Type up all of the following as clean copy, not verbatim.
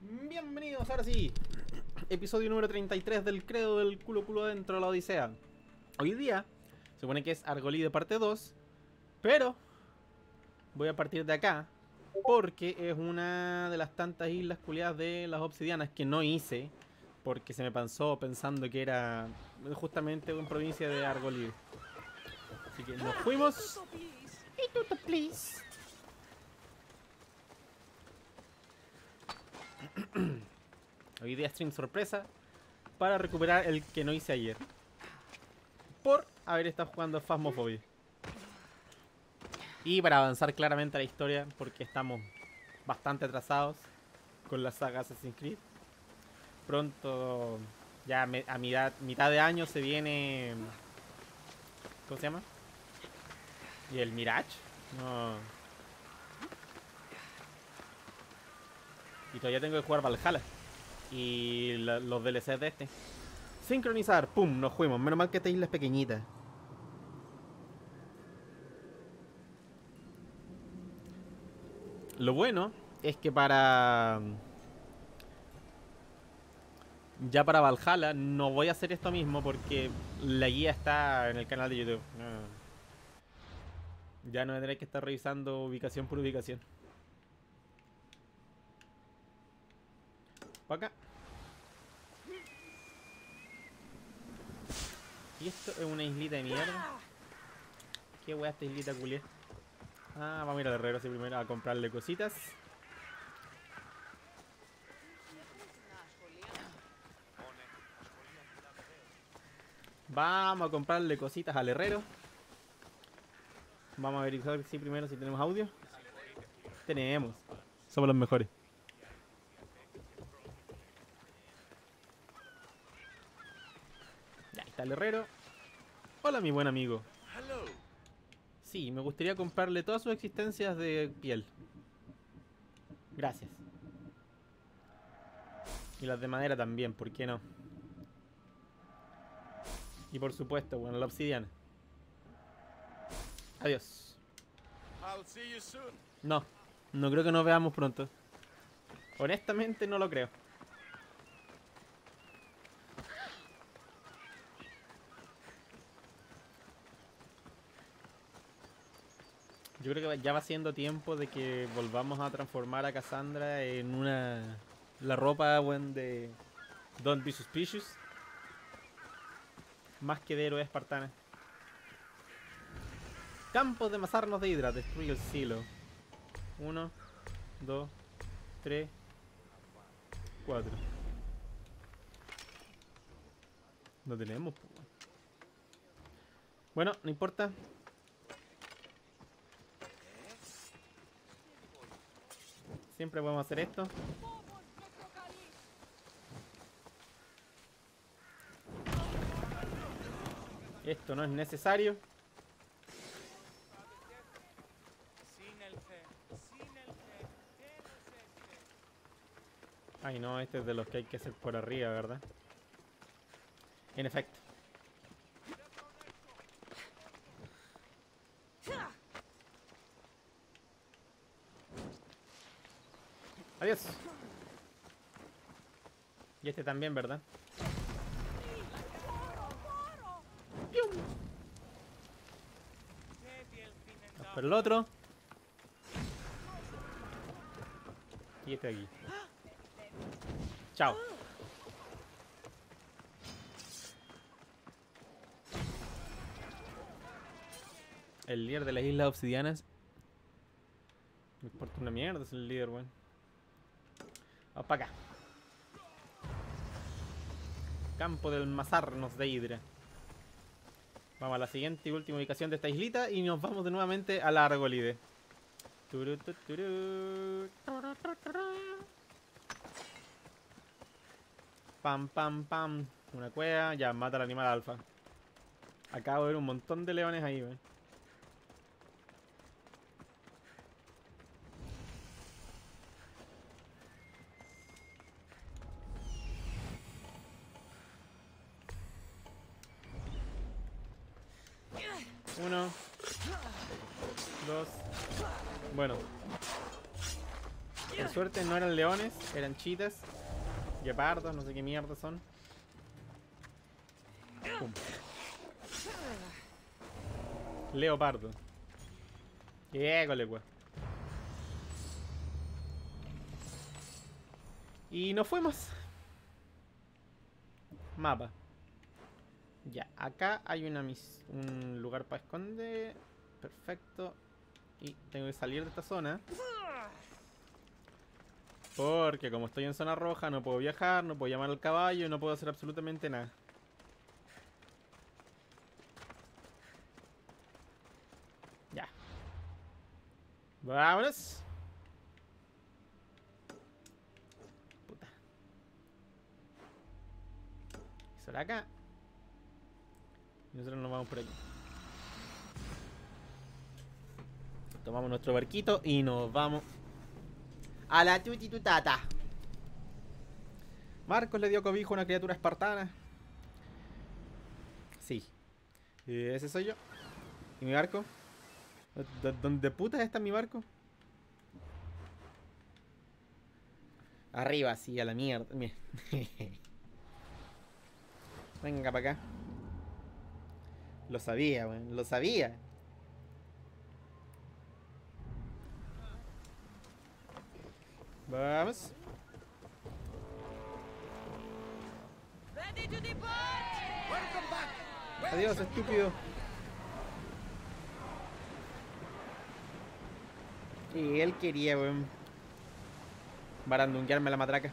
Bienvenidos, ahora sí, episodio número 33 del Credo del culo dentro de la Odisea. Hoy día se supone que es Argolide parte 2, pero voy a partir de acá porque es una de las tantas islas culiadas de las obsidianas que no hice porque se me pasó pensando que era justamente una provincia de Argolide. Así que nos fuimos. Pituto, please. Hoy día stream sorpresa para recuperar el que no hice ayer por haber estado jugando Phasmophobia y para avanzar claramente a la historia porque estamos bastante atrasados con la saga Assassin's Creed. Pronto, ya a mitad de año se viene, ¿cómo se llama? ¿Y el Mirage? No. Y todavía tengo que jugar Valhalla y los DLCs de este. Sincronizar, pum, nos fuimos. Menos mal que esta isla es pequeñita. Lo bueno es que ya para Valhalla no voy a hacer esto mismo porque la guía está en el canal de YouTube. Ya no tendré que estar revisando ubicación por ubicación. Para acá. ¿Y esto es una islita de mierda? ¿Qué wea esta islita culia? Ah, vamos a ir al herrero así primero a comprarle cositas. Vamos a comprarle cositas al herrero. Vamos a verificar si primero si tenemos audio. Tenemos. Somos los mejores. Ya, ahí está el herrero. Hola, mi buen amigo. Sí, me gustaría comprarle todas sus existencias de piel. Gracias. Y las de madera también, ¿por qué no? Y por supuesto, bueno, la obsidiana. Adiós. No, no creo que nos veamos pronto. Honestamente no lo creo. Yo creo que ya va siendo tiempo de que volvamos a transformar a Cassandra en la ropa, bueno, de Don't Be Suspicious. Más que de héroe espartana. Campos de mazarnos de Hydra. Destruye el silo. 1, 2, 3, 4. No tenemos. Bueno, no importa. Siempre podemos hacer esto. Esto no es necesario. Ay no, este es de los que hay que hacer por arriba, ¿verdad? En efecto. Adiós. Y este también, ¿verdad? Por el otro. Y este de aquí. Chao. El líder de las Islas Obsidianas. Me importa una mierda, es el líder, weón. Vamos para acá. Campo del Mazarnos de Hydra. Vamos a la siguiente y última ubicación de esta islita y nos vamos de nuevamente a la Argolide. Pam, pam, pam. Una cueva. Ya, mata al animal alfa. Acabo de ver un montón de leones ahí, weón. Uno. Dos. Bueno. suerte no eran leones, eran chitas. Guepardos, no sé qué mierda son. Pum. Leopardo. Égole, weón. Y nos fuimos. Mapa. Ya, acá hay un lugar para esconder. Perfecto. Y tengo que salir de esta zona. Porque como estoy en zona roja, no puedo viajar, no puedo llamar al caballo, no puedo hacer absolutamente nada. Ya. Vámonos. Puta. Eso era acá. Y nosotros nos vamos por aquí. Tomamos nuestro barquito y nos vamos a la tutitutata. Marcos le dio cobijo a una criatura espartana. Sí. Ese soy yo. ¿Y mi barco? ¿Dónde putas está mi barco? Arriba, sí, a la mierda. Venga para acá. Lo sabía, weón. Lo sabía. Vamos. Adiós, estúpido. Y él quería, weón, barandunguearme la matraca.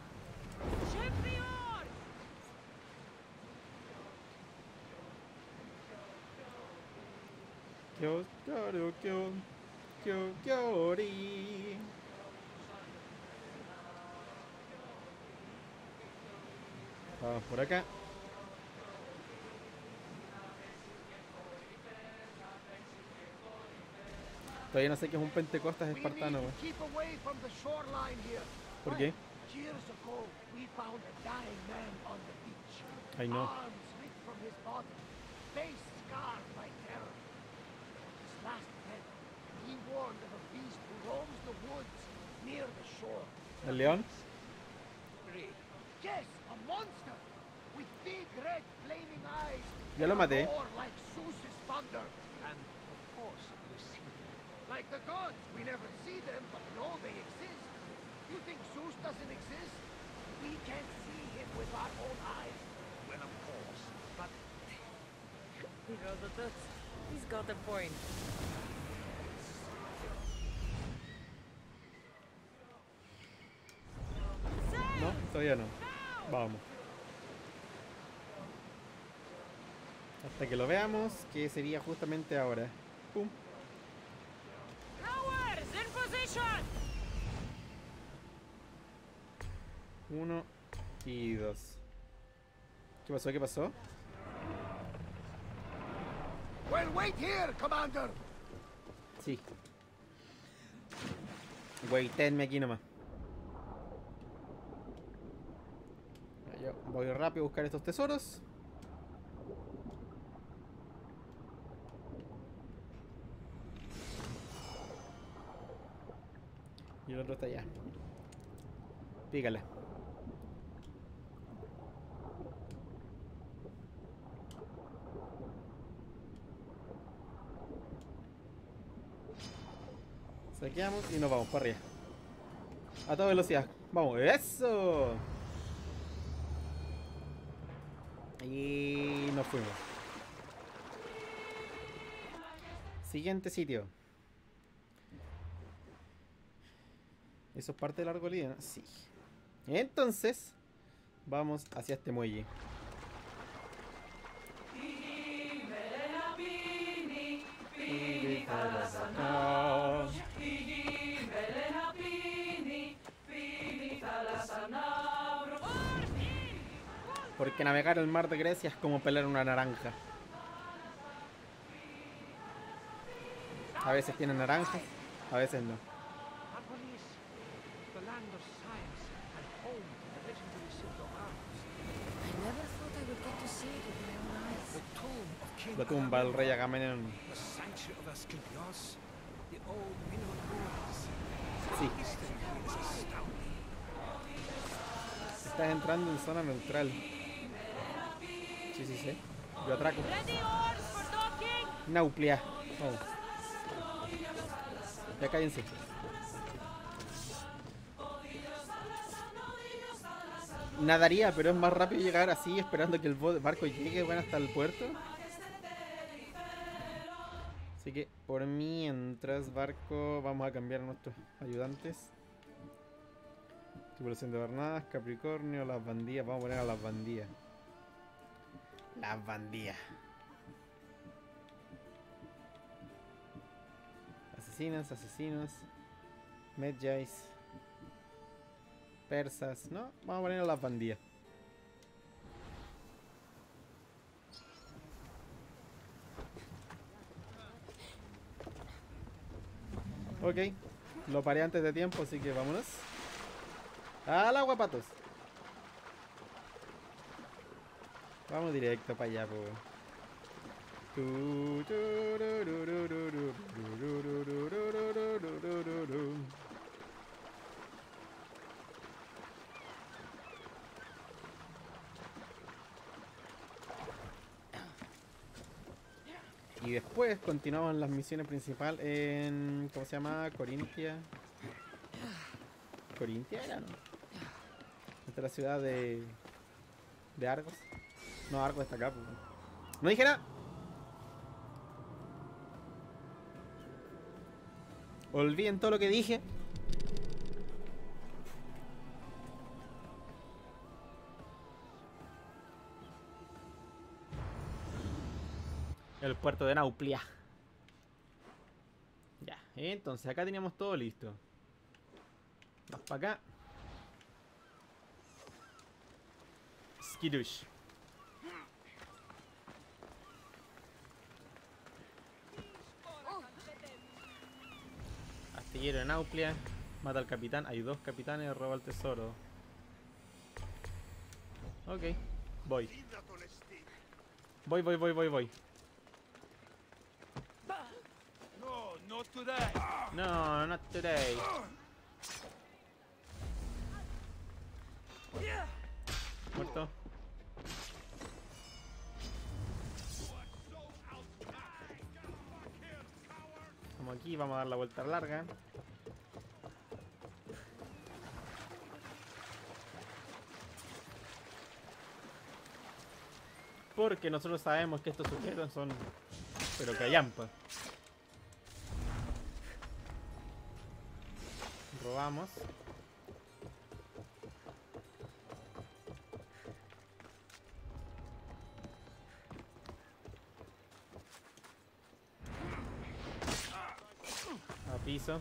Vamos por acá. Todavía no sé qué es un pentecostas espartano, weón. ¿Por qué? Ay, no. ¿El león? Ya lo maté. Like the gods, we never see them, but know they exist. You think Zeus doesn't exist? We can't see him with our own eyes. Well, of course, but... He's got a point. No, todavía no. Vamos. Hasta que lo veamos, que sería justamente ahora. Pum. Uno y dos. ¿Qué pasó? ¿Qué pasó? Well, wait here, Commander. Sí. Waitenme aquí nomás. Yo voy rápido a buscar estos tesoros. Y el otro está allá. Pícale. Saqueamos y nos vamos para arriba. A toda velocidad. Vamos, eso. Y nos fuimos. Siguiente sitio. ¿Eso es parte del Argolida? ¿No? Sí. Entonces, vamos hacia este muelle. Porque navegar el mar de Grecia es como pelar una naranja. A veces tiene naranjas, a veces no. La tumba del rey Agamenón. Sí. Estás entrando en zona neutral. Sí, sí, sí. Yo atraco. Ready oars for docking. Nauplia. Vamos. Ya cállense. Nadaría, pero es más rápido llegar así, esperando que el barco llegue, bueno, hasta el puerto. Así que, por mientras, barco, vamos a cambiar a nuestros ayudantes. Tripulación de Barnadas, Capricornio, las bandías. Vamos a poner a las bandías. Las bandías. Asesinas, asesinos. Medjais. Persas. No, vamos a poner a las bandías. Ok. Lo paré antes de tiempo, así que vámonos. ¡Al agua, patos! Vamos directo para allá, po. Y después continuamos las misiones principales en... ¿Cómo se llama? Corintia. ¿Corintia era, no? Esta es la ciudad de Argos. No, Argos está acá, pues. ¡No dije nada! Olviden todo lo que dije. El puerto de Nauplia. Ya, entonces acá teníamos todo listo. Vamos para acá. Skidush. Astillero de Nauplia. Mata al capitán. Hay dos capitanes. Roba el tesoro. Ok. Voy. Voy. No, not today. No, not today. Muerto. Vamos aquí, vamos a dar la vuelta larga. Porque nosotros sabemos que estos sujetos son... pero callampa. Robamos. A piso.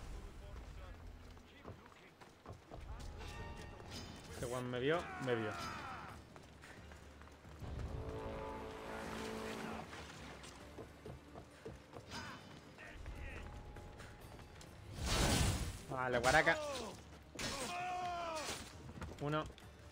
Ese Juan me vio, me vio. Vale, guaraca. Uno.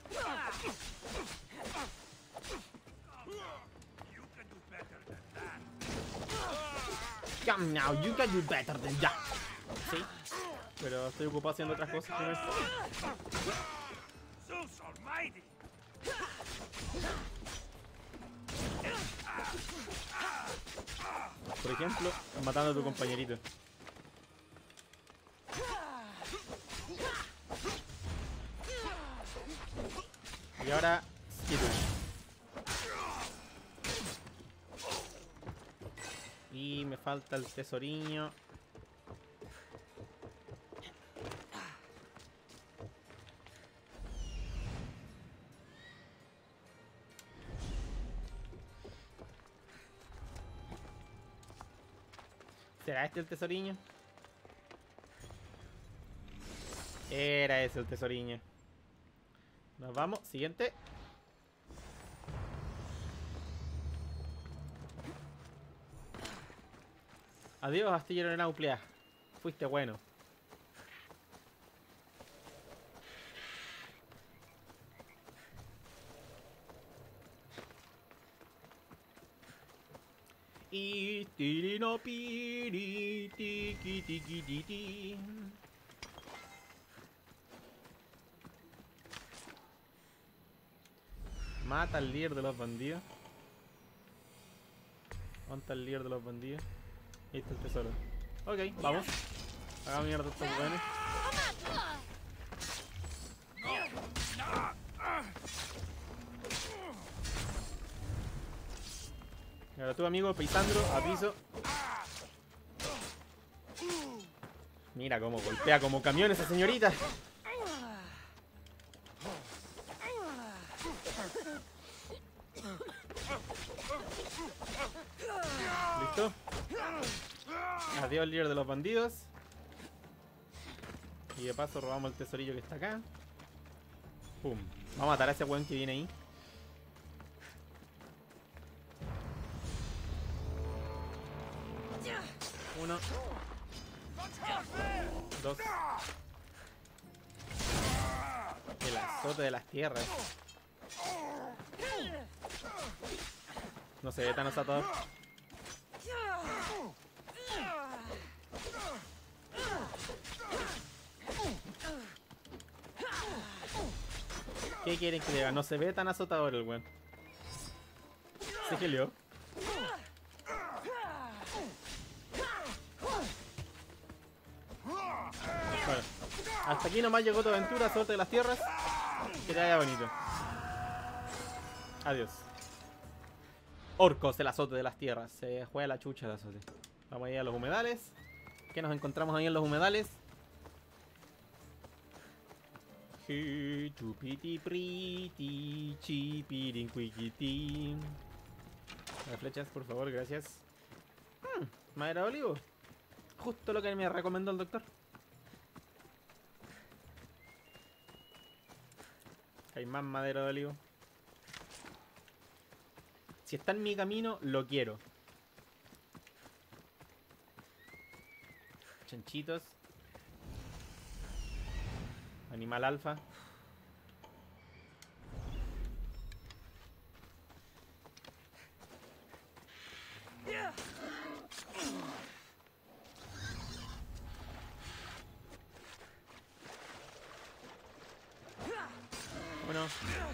Come now, you can do better than that. Sí, pero estoy ocupado haciendo otras cosas primero. Zeus Almighty. Por ejemplo, matando a tu compañerito. Y ahora, Skidush. Y me falta el tesoriño. ¿Será este el tesoriño? Era ese el tesoriño. Nos vamos, siguiente. Adiós, astillero de Nauplia. Fuiste bueno. Y tirino piri tiki tiki tiki. Mata al líder de los bandidos. ¿Dónde está el líder de los bandidos? Ahí está el tesoro. Ok, vamos. Hagamos mierda a estos weones. Y ahora tú, amigo, Paisandro, a piso. Mira cómo golpea como camión esa señorita. ¿Listo? Adiós, líder de los bandidos. Y de paso robamos el tesorillo que está acá. Pum. Vamos a matar a ese weón que viene ahí. Uno. Dos. El azote de las tierras. No se ve tan azotador. ¿Qué quieren que diga? No se ve tan azotador el weón. Se gelió. Bueno, hasta aquí nomás llegó tu aventura, suerte de las tierras. Que te vaya bonito. Adiós. Orcos, el azote de las tierras. Se juega la chucha el azote. Vamos a ir a los humedales. ¿Qué nos encontramos ahí en los humedales? Chupiti priti chipirincuiquitín. Las flechas, por favor, gracias. Madera de olivo. Justo lo que me recomendó el doctor. Hay más madera de olivo. Si está en mi camino, lo quiero. Chanchitos. Animal alfa. Bueno.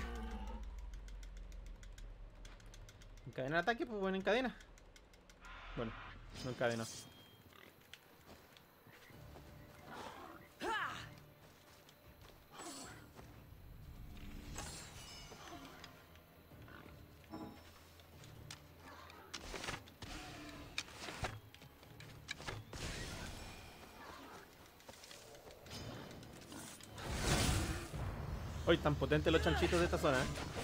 ¿Encadena ataque? Pues bueno, encadena. Bueno, no encadena. Hoy tan potentes los chanchitos de esta zona,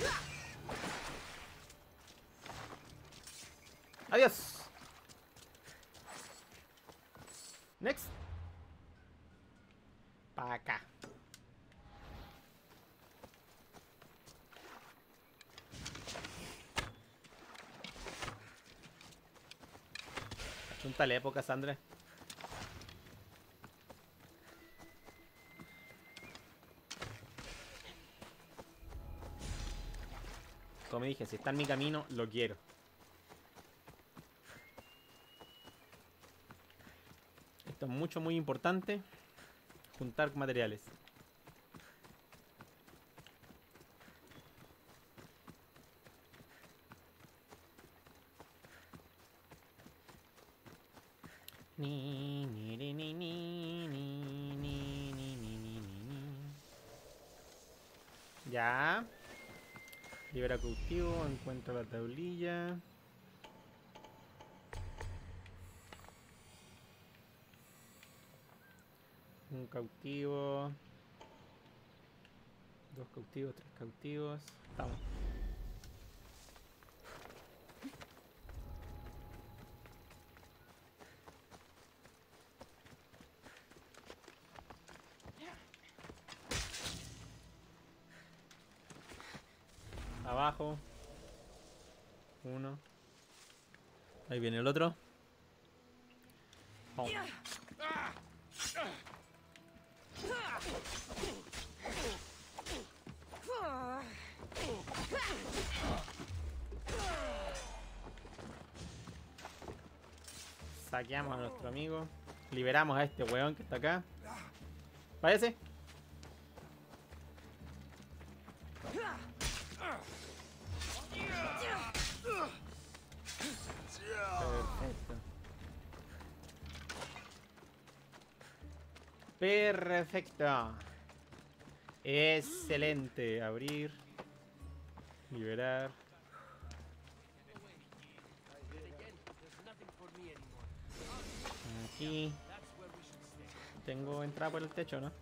Adiós. Next. Pa' acá. Junta la época, Sandra. Como dije, si está en mi camino, lo quiero. Esto es mucho, muy importante. Juntar materiales. Ya. Libera cautivo, encuentra la tablilla. Un cautivo. Dos cautivos, tres cautivos. Estamos. Abajo. Uno. Ahí viene el otro. Vamos. Saqueamos a nuestro amigo. Liberamos a este weón que está acá. Váyase. Perfecto. Perfecto. Excelente. Abrir. Liberar. Aquí. Tengo entrada por el techo, ¿no?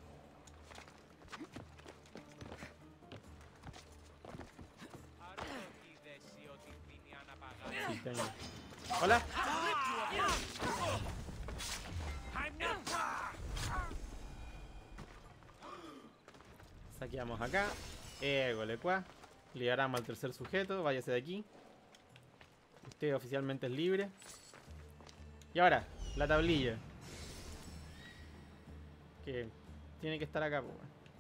Sí, tengo. Hola. Saqueamos acá. Golecua. Liberamos al tercer sujeto. Váyase de aquí. Usted oficialmente es libre. Y ahora, la tablilla. Que tiene que estar acá, pues.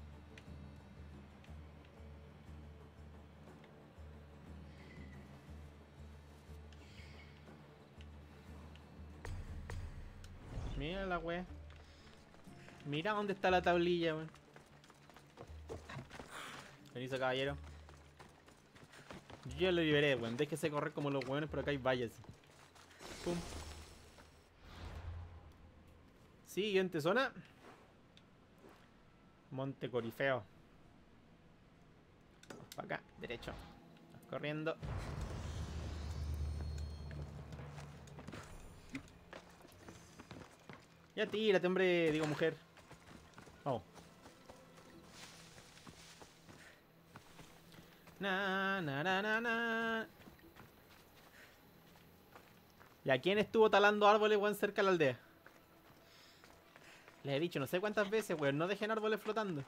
Mira la wea. Mira dónde está la tablilla, weón. Permiso, caballero. Yo ya lo liberé, weón. Déjese correr como los weones, pero acá hay vallas. Pum. Siguiente zona. Monte Corifeo. Para acá, derecho. Vas corriendo. Ya tírate, hombre, digo mujer. Vamos. Na. ¿Y a quién estuvo talando árboles, weón, cerca de la aldea? Les he dicho no sé cuántas veces, weón, no dejen árboles flotando.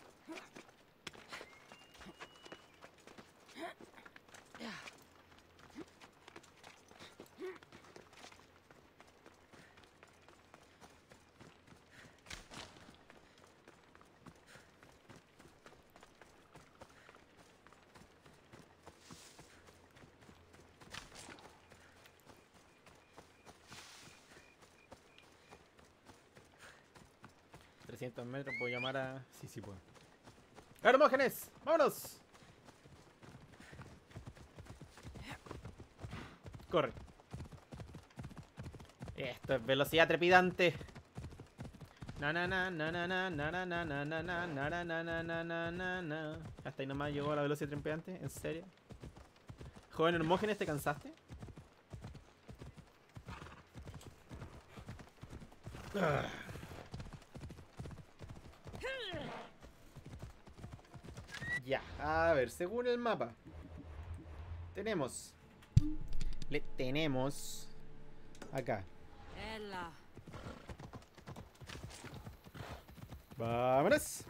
metros, puedo llamar a... Sí, puedo. ¡Hermógenes! ¡Vámonos! Corre. Esto es velocidad trepidante. Hasta ahí nomás llegó a la velocidad trepidante. ¿En serio? Joven Hermógenes, ¿te cansaste? Ya, a ver, según el mapa tenemos acá. Vámonos.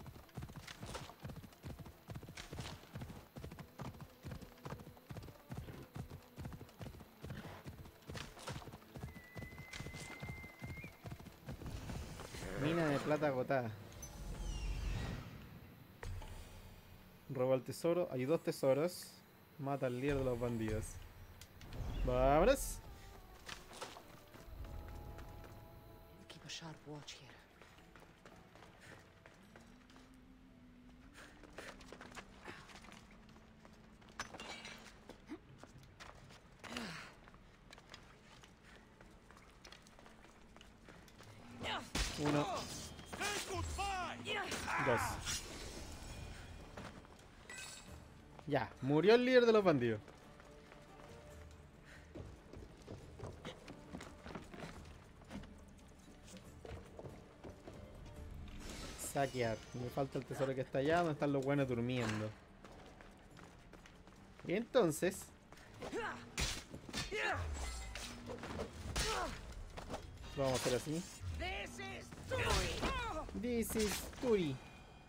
Mina de plata agotada. Roba el tesoro. Hay 2 tesoros. Mata al líder de los bandidos. Vámonos. Keep a sharp watch here. Uno. 2. Ya, murió el líder de los bandidos. Saquear. Me falta el tesoro que está allá, donde están los buenos durmiendo. Y entonces... lo vamos a hacer así. This is Turi.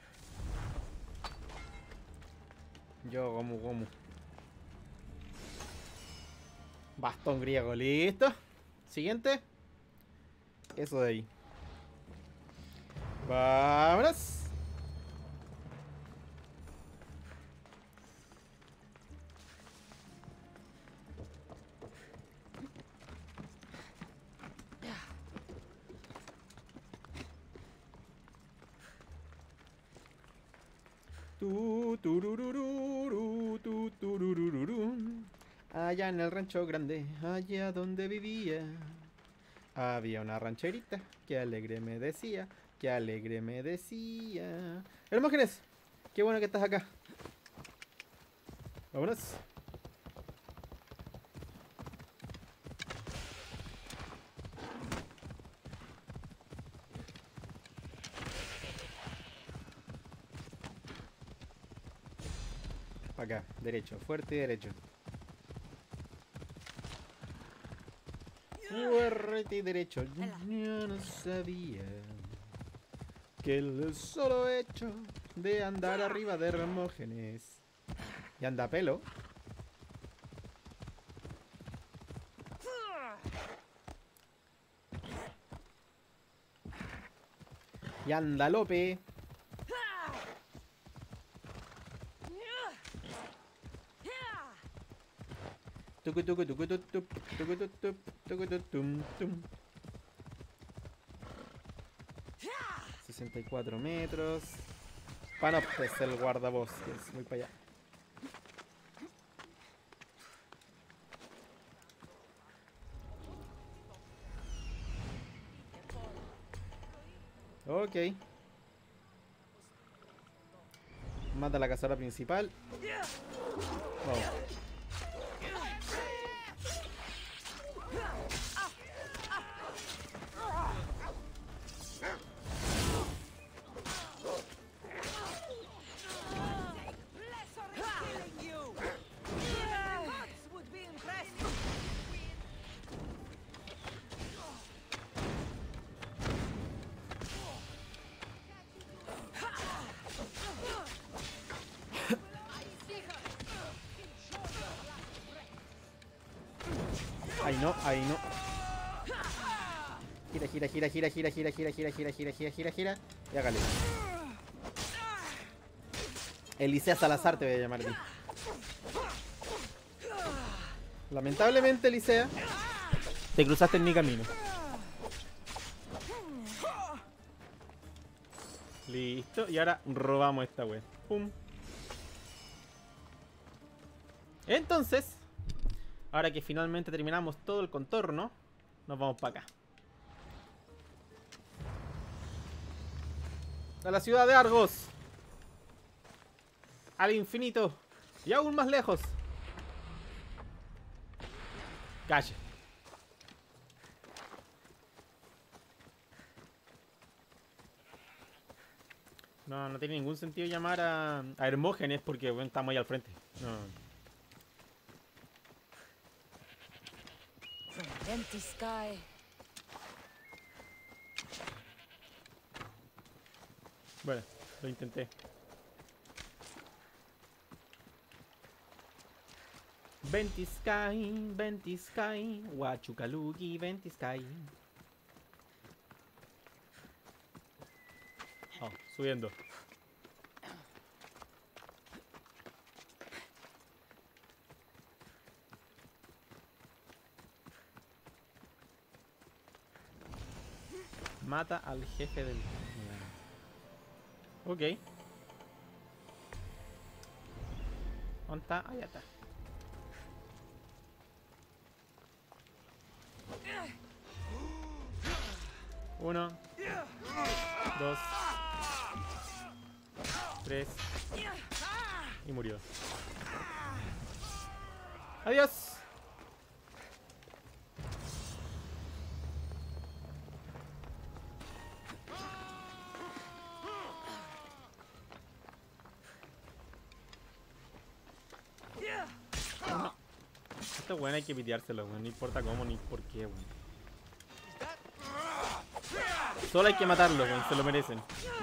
Yo, gomu. Bastón griego, listo. Siguiente. Eso de ahí. Vámonos. Tururururu. Allá en el rancho grande, allá donde vivía, había una rancherita que alegre me decía, que alegre me decía. Hermógenes, qué bueno que estás acá. Vámonos. Para acá, derecho, fuerte y derecho. Fuerte y derecho. Yo no sabía que el solo hecho de andar arriba de Hermógenes y anda pelo. Y anda Lope. Tucu, tucu, tucu, tuc, tuc, tucu, tuc, tuc, tucu, tuc, tum, tum. 64 metros. Panoptes, el guardabosques. Voy para allá. Ok. Mata la cazadora principal. Vamos. Ahí no, ahí no. Gira, gira, gira, gira, gira, gira, gira, gira, gira, gira, gira, gira, gira. Y hágale. Elisea Salazar te voy a llamar a ti. Lamentablemente, Elisea, te cruzaste en mi camino. Listo, y ahora robamos esta wea. Pum. Entonces, ahora que finalmente terminamos todo el contorno, nos vamos para acá. A la ciudad de Argos. Al infinito. Y aún más lejos. Calle. No, no tiene ningún sentido llamar a Hermógenes porque bueno, estamos ahí al frente. No. From empty sky. Bueno, lo intenté. Venti Sky, Huachucalugi, Venti Sky. Oh, subiendo. Mata al jefe del... Ok. ¿Dónde está? Allá está. Uno, dos, tres. Y murió. ¡Adiós! Esto bueno hay que piteárselo, weón. No importa cómo ni por qué, weón. Solo hay que matarlo, weón. Se lo merecen.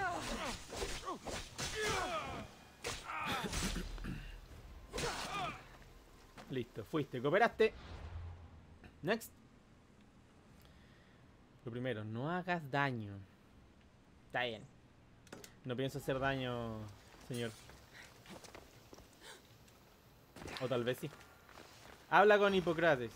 Listo, fuiste, cooperaste. Next. Lo primero, no hagas daño. Está bien. No pienso hacer daño, señor. O tal vez sí. Habla con Hipócrates.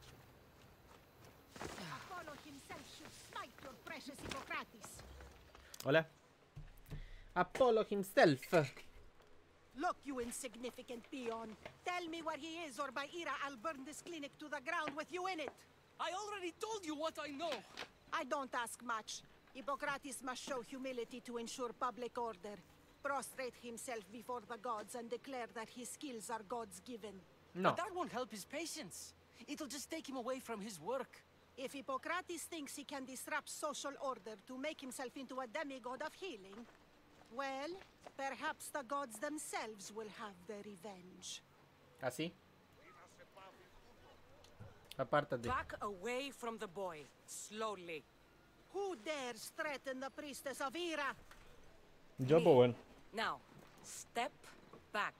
Apollo himself should smite your precious Hippocrates. Hola. Apollo himself. Look, you insignificant peon. Tell me where he is, or by Ira, I'll burn this clinic to the ground with you in it. I already told you what I know. I don't ask much. Hippocrates must show humility to ensure public order. Prostrate himself before the gods and declare that his skills are God's given. No. But that won't help his patients. It'll just take him away from his work. If Hippocrates thinks he can disrupt social order to make himself into a demigod of healing, well, perhaps the gods themselves will have their revenge. ¿Así? Apártate. Back away from the boy, slowly. Who dares threaten the priestess of Ira? Yo, pues bueno. Now, step back.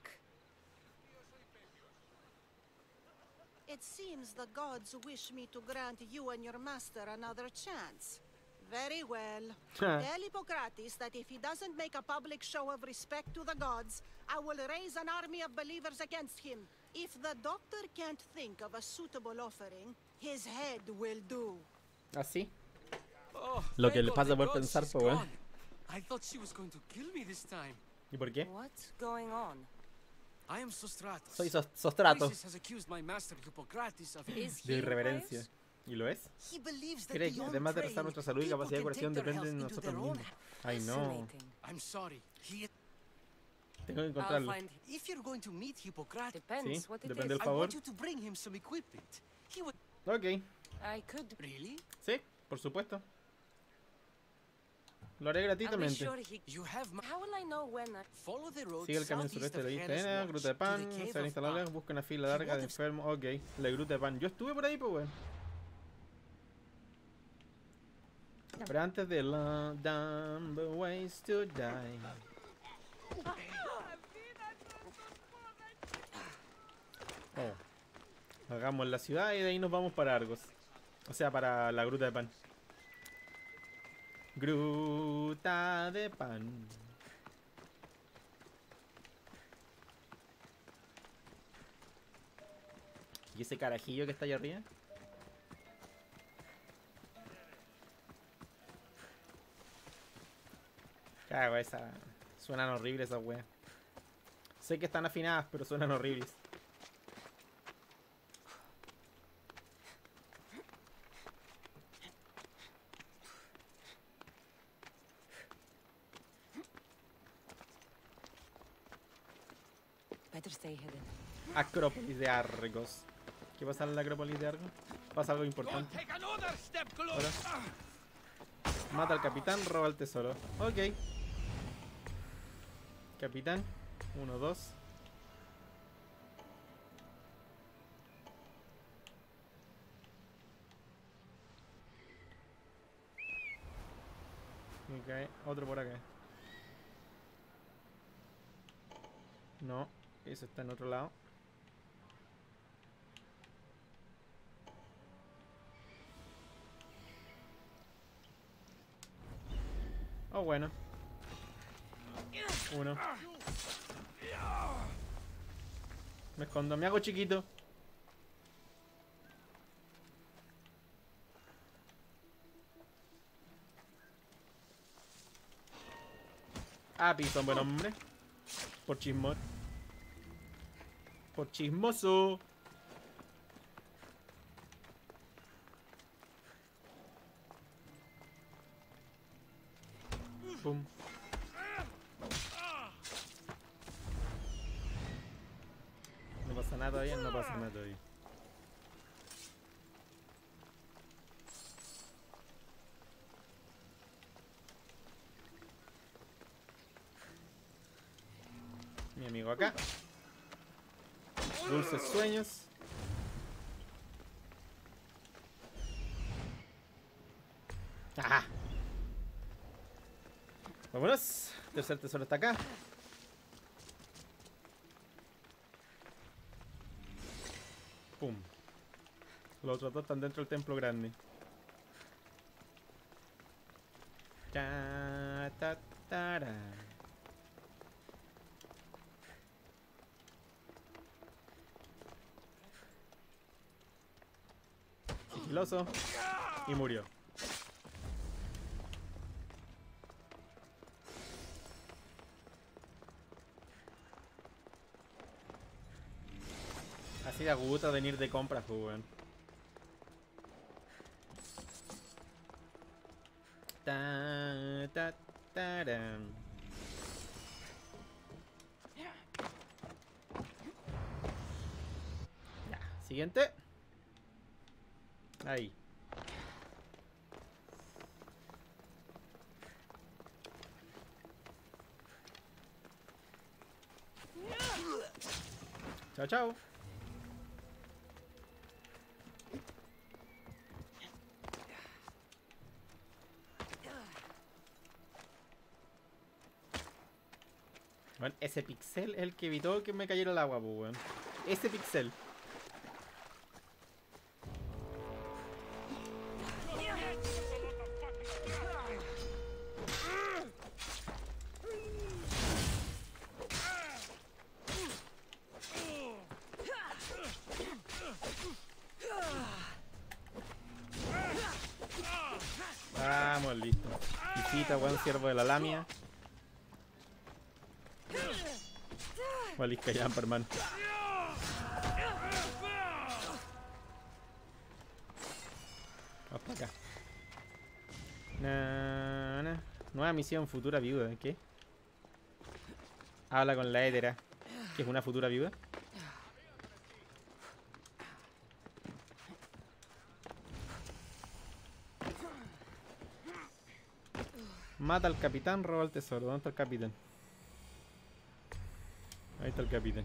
It seems the gods wish me to grant you and your master another chance. Very well. Tell Hippocrates that if he doesn't make a public show of respect to the gods, I will raise an army of believers against him. If the doctor can't think of a suitable offering, his head will do. ¿Así? Oh, Lo que thank le God pasa the por gods pensar, she's pues bueno. gone. I thought she was going to kill me this time. ¿Y por qué? What's going on? I am Sostratus. Soy Sostrato. Isis has accused my master Hippocratis of Is De he irreverencia. pious? ¿Y lo es? He believes that Cree que beyond además de praying, rezar nuestra salud y people capacidad de can curación take their dependen de health into nosotros their own mismos. Ay, no. Fascinating. I'm sorry. Tengo que I'll encontrarlo. find. If you're going to meet Hippocrates, Depends Sí, what it depende is. del I favor. want you to bring him some equipment. He would Ok. I could. really. Sí, por supuesto. Lo haré I'll be gratuitamente. sure he. You have my How will I know when I? follow the road Sigue el camino southeast sureste of de la Hera's Istena, Watch Gruta de to Pan, the Cave se van of instaladas, Pan. busca una fila larga de enfermos. Ok, la Gruta de Pan. Yo estuve por ahí, pues, weón. Pero antes de la Dumb Ways to Die. Oh. Hagamos la ciudad y de ahí nos vamos para Argos. O sea, para la Gruta de Pan. Gruta de Pan. ¿Y ese carajillo que está allá arriba? Cago, esa. Suenan horribles esas weas. Sé que están afinadas, pero suenan horribles. Better stay hidden. Acrópolis de Argos. ¿Qué pasa en la Acrópolis de Argos? Pasa algo importante. Hola. Mata al capitán, roba el tesoro. Ok. Capitán. 1, 2. Ok, otro por acá. No, eso está en otro lado. Oh, bueno. Uno. Me escondo, me hago chiquito. Ah, piso, buen hombre. Por chismor. Por chismoso. Pum. No pasa nada todavía, no pasa nada todavía. Mi amigo acá. Dulces sueños. ¡Ah! Vámonos. Tercer tesoro está acá. Pum. Los otros dos están dentro del templo grande. Ta, ta, tara. Sigiloso. Y murió. Así da gusto venir de compras, pues, weón. Taran. Ya, siguiente. Ahí. Chao, chao. Bueno, ese pixel es el que evitó que me cayera el agua, pues, weón. Ese pixel. Vamos, listo. Visita, weón, siervo de la lamia. Walisca Yampa, hermano. Vamos para acá. Nueva misión, futura viuda. ¿Qué? Habla con la hétera. ¿Que es una futura viuda? Mata al capitán, roba el tesoro. ¿Dónde está el capitán? Ahí está el capitán.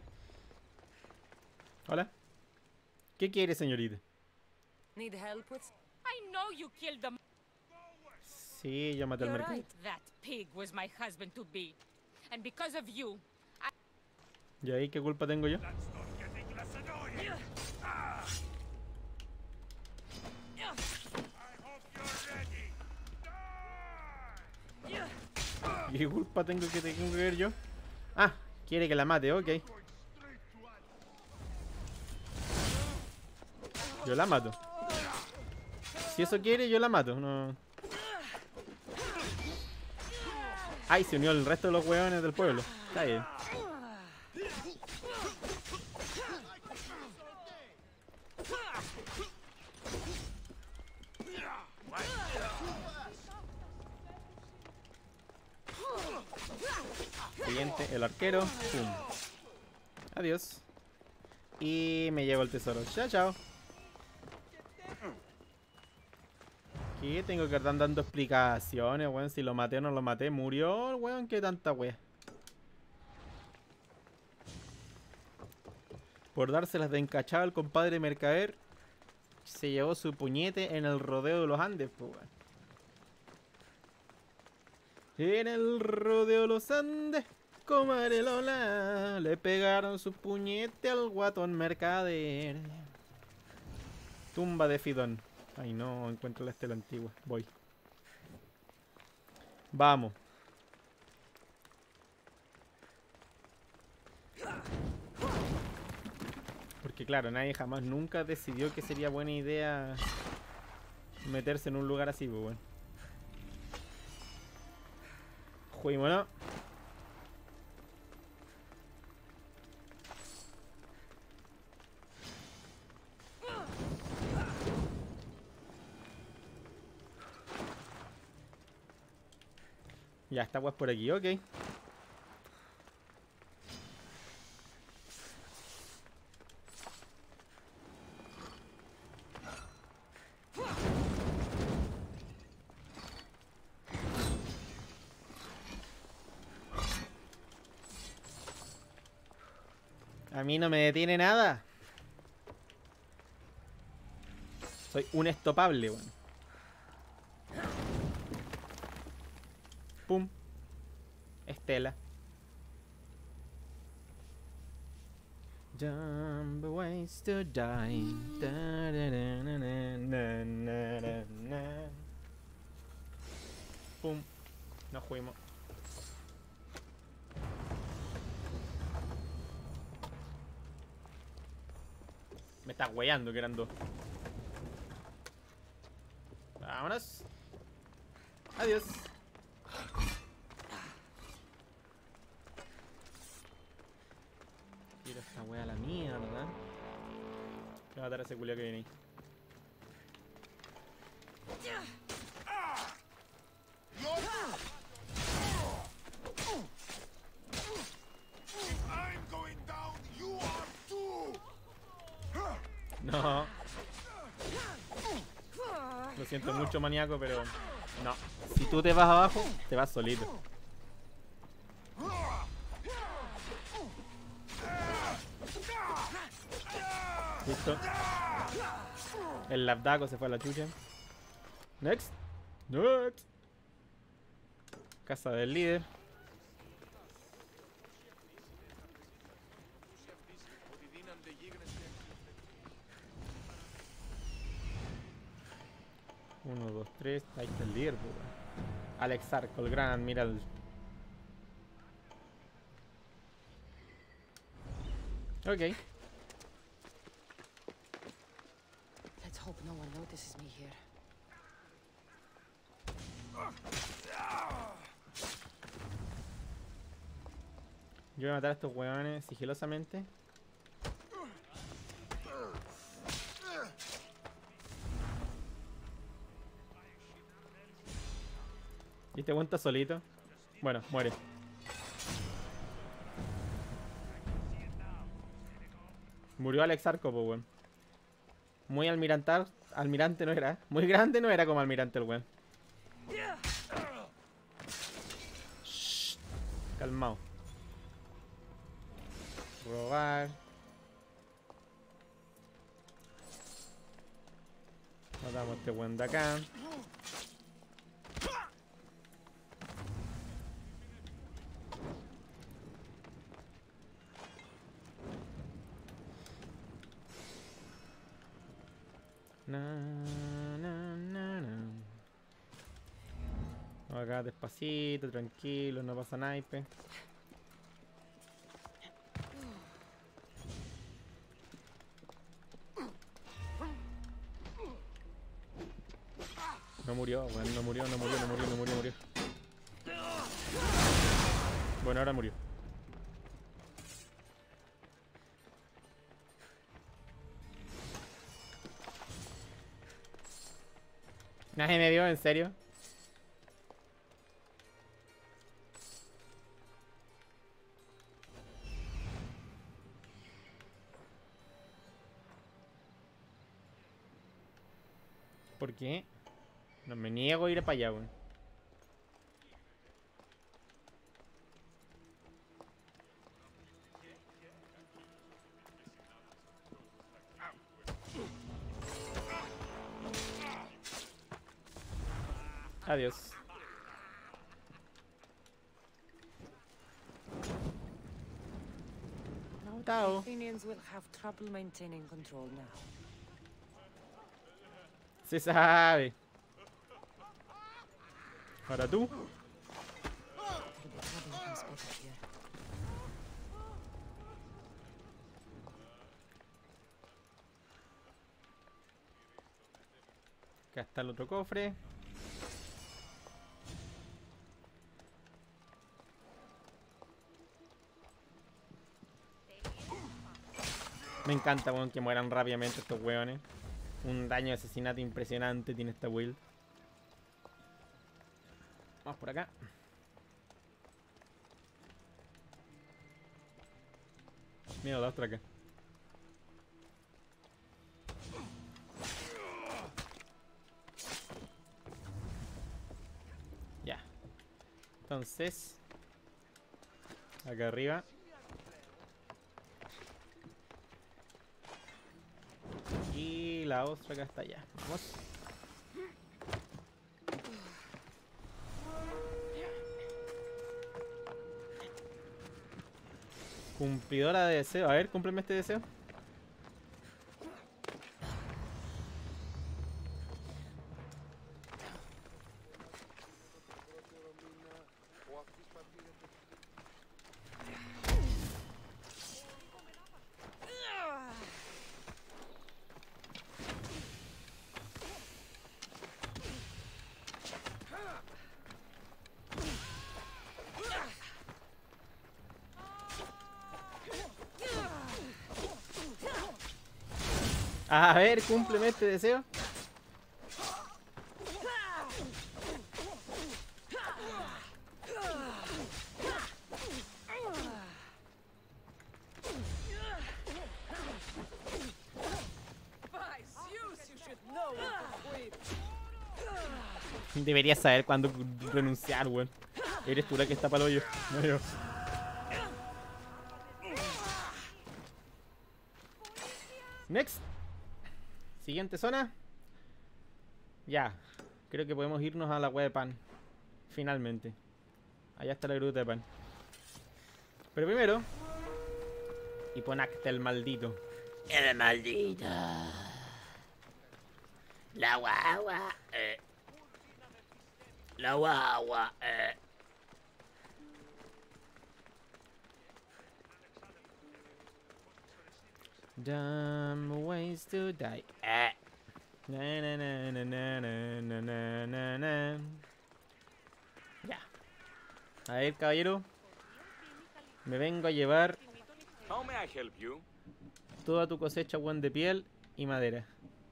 Hola. ¿Qué quiere, señorita? Need help with? I know you killed them. Sí, yo maté al You're mercado. right. That pig was my husband to be. And because of you, ¿Y ahí qué culpa tengo yo? ¿Qué culpa tengo que ver yo? Ah, quiere que la mate, ok. Yo la mato. Si eso quiere, yo la mato. No. Ay, se unió el resto de los hueones del pueblo. Está bien. Siguiente, el arquero. Pum. Adiós. Y me llevo el tesoro. Chao, chao. ¿Qué? Tengo que estar dando explicaciones, weón. Si lo maté o no lo maté. Murió, weón. ¿Qué tanta wea? Por dárselas de encachado al compadre mercader, se llevó su puñete en el rodeo de los Andes, pues, weón. En el rodeo de los Andes, comadre Lola, le pegaron su puñete al guatón mercader. Tumba de Fidón. Ay, no encuentro la estela antigua. Voy. Vamos. Porque claro, nadie jamás nunca decidió que sería buena idea meterse en un lugar así, pues bueno. Juguémonos. Ya está, pues por aquí, ok. A mí no me detiene nada. Soy un estopable, weón. Pum. Estela. Dumb ways to die. Pum. Nos fuimos. Me estás weyando que eran dos. Vámonos. Adiós. Quiero esta wea a la mierda. Voy a matar a ese culiao que viene ahí. No. Lo siento mucho, maníaco, pero no. Si tú te vas abajo, te vas solito. Listo. El Labdaco se fue a la chucha. Next. Next. Casa del líder. Uno, dos, tres. Ahí está el líder, pues. Alex Arco, el gran admiral. Ok. Let's hope no one notices me here. Yo voy a matar a estos huevones sigilosamente. Y este weón está solito. Bueno, muere. Murió Alex Arco, pues weón. Muy almirante no era. Muy grande no era como almirante el weón. Shh. Calmao. Robar. Matamos a este weón de acá. Na, na, na, na. Vamos acá despacito, tranquilo, no pasa naipe. No murió, bueno, no murió. Bueno, ahora murió. Nadie me vio, en serio. ¿Por qué? No me niego a ir para allá, weón. Adiós. Chao. Athenians will have trouble maintaining control now. Se sabe. Ahora tú. It'll be trouble if I'm spotted here. Acá está el otro cofre. Me encanta, weón, que mueran rápidamente estos weones. Un daño de asesinato impresionante tiene esta build. Vamos por acá. Mira la otra acá. Ya. Entonces, acá arriba. Y la otra acá está allá. Vamos. Cumplidora de deseo. A ver, cúmpleme este deseo. A ver, cúmpleme este deseo. Deberías saber cuándo renunciar, weón. Eres tú la que está para el hoyo, no yo. Next. Siguiente zona. Ya. Creo que podemos irnos a la wea de pan. Finalmente. Allá está la gruta de pan. Pero primero... Hiponacta, el maldito. El maldito. La guagua. La guagua. Dumb ways to die. Na, na, na, na, na, na, na, na, na. Ya. A ver, caballero. Me vengo a llevar How may I help you? toda tu cosecha, weón, de piel y madera.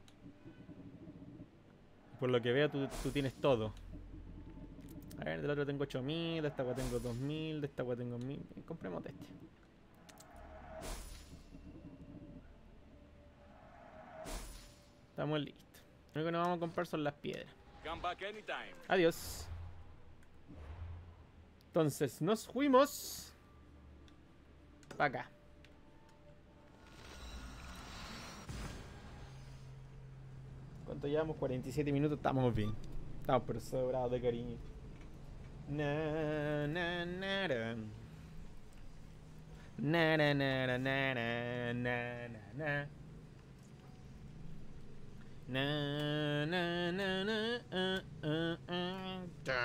Por lo que veo, tú tienes todo. A ver, del otro tengo 8000, de esta agua tengo 2000, de esta agua tengo 1000. Compremos de este. Estamos listos. Lo único que nos vamos a comprar son las piedras. Come back anytime. Adiós. Entonces, nos fuimos para acá. ¿Cuánto llevamos? 47 minutos. Estamos bien. Estamos pero sobrados de cariño. Na, na, na, na. Na, na, na, na, na, na, na, na. Na, na, na, na,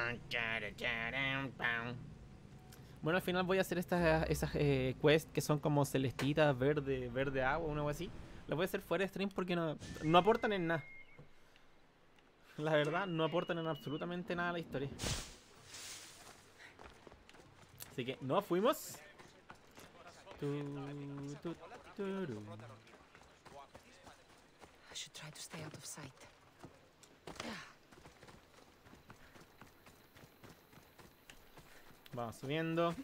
Bueno, al final voy a hacer esas quests que son como celestitas, verde agua, una algo así. Las voy a hacer fuera de stream porque no aportan en nada. La verdad, no aportan en absolutamente nada a la historia. Así que nos fuimos. I should try to stay out of sight. Vamos subiendo.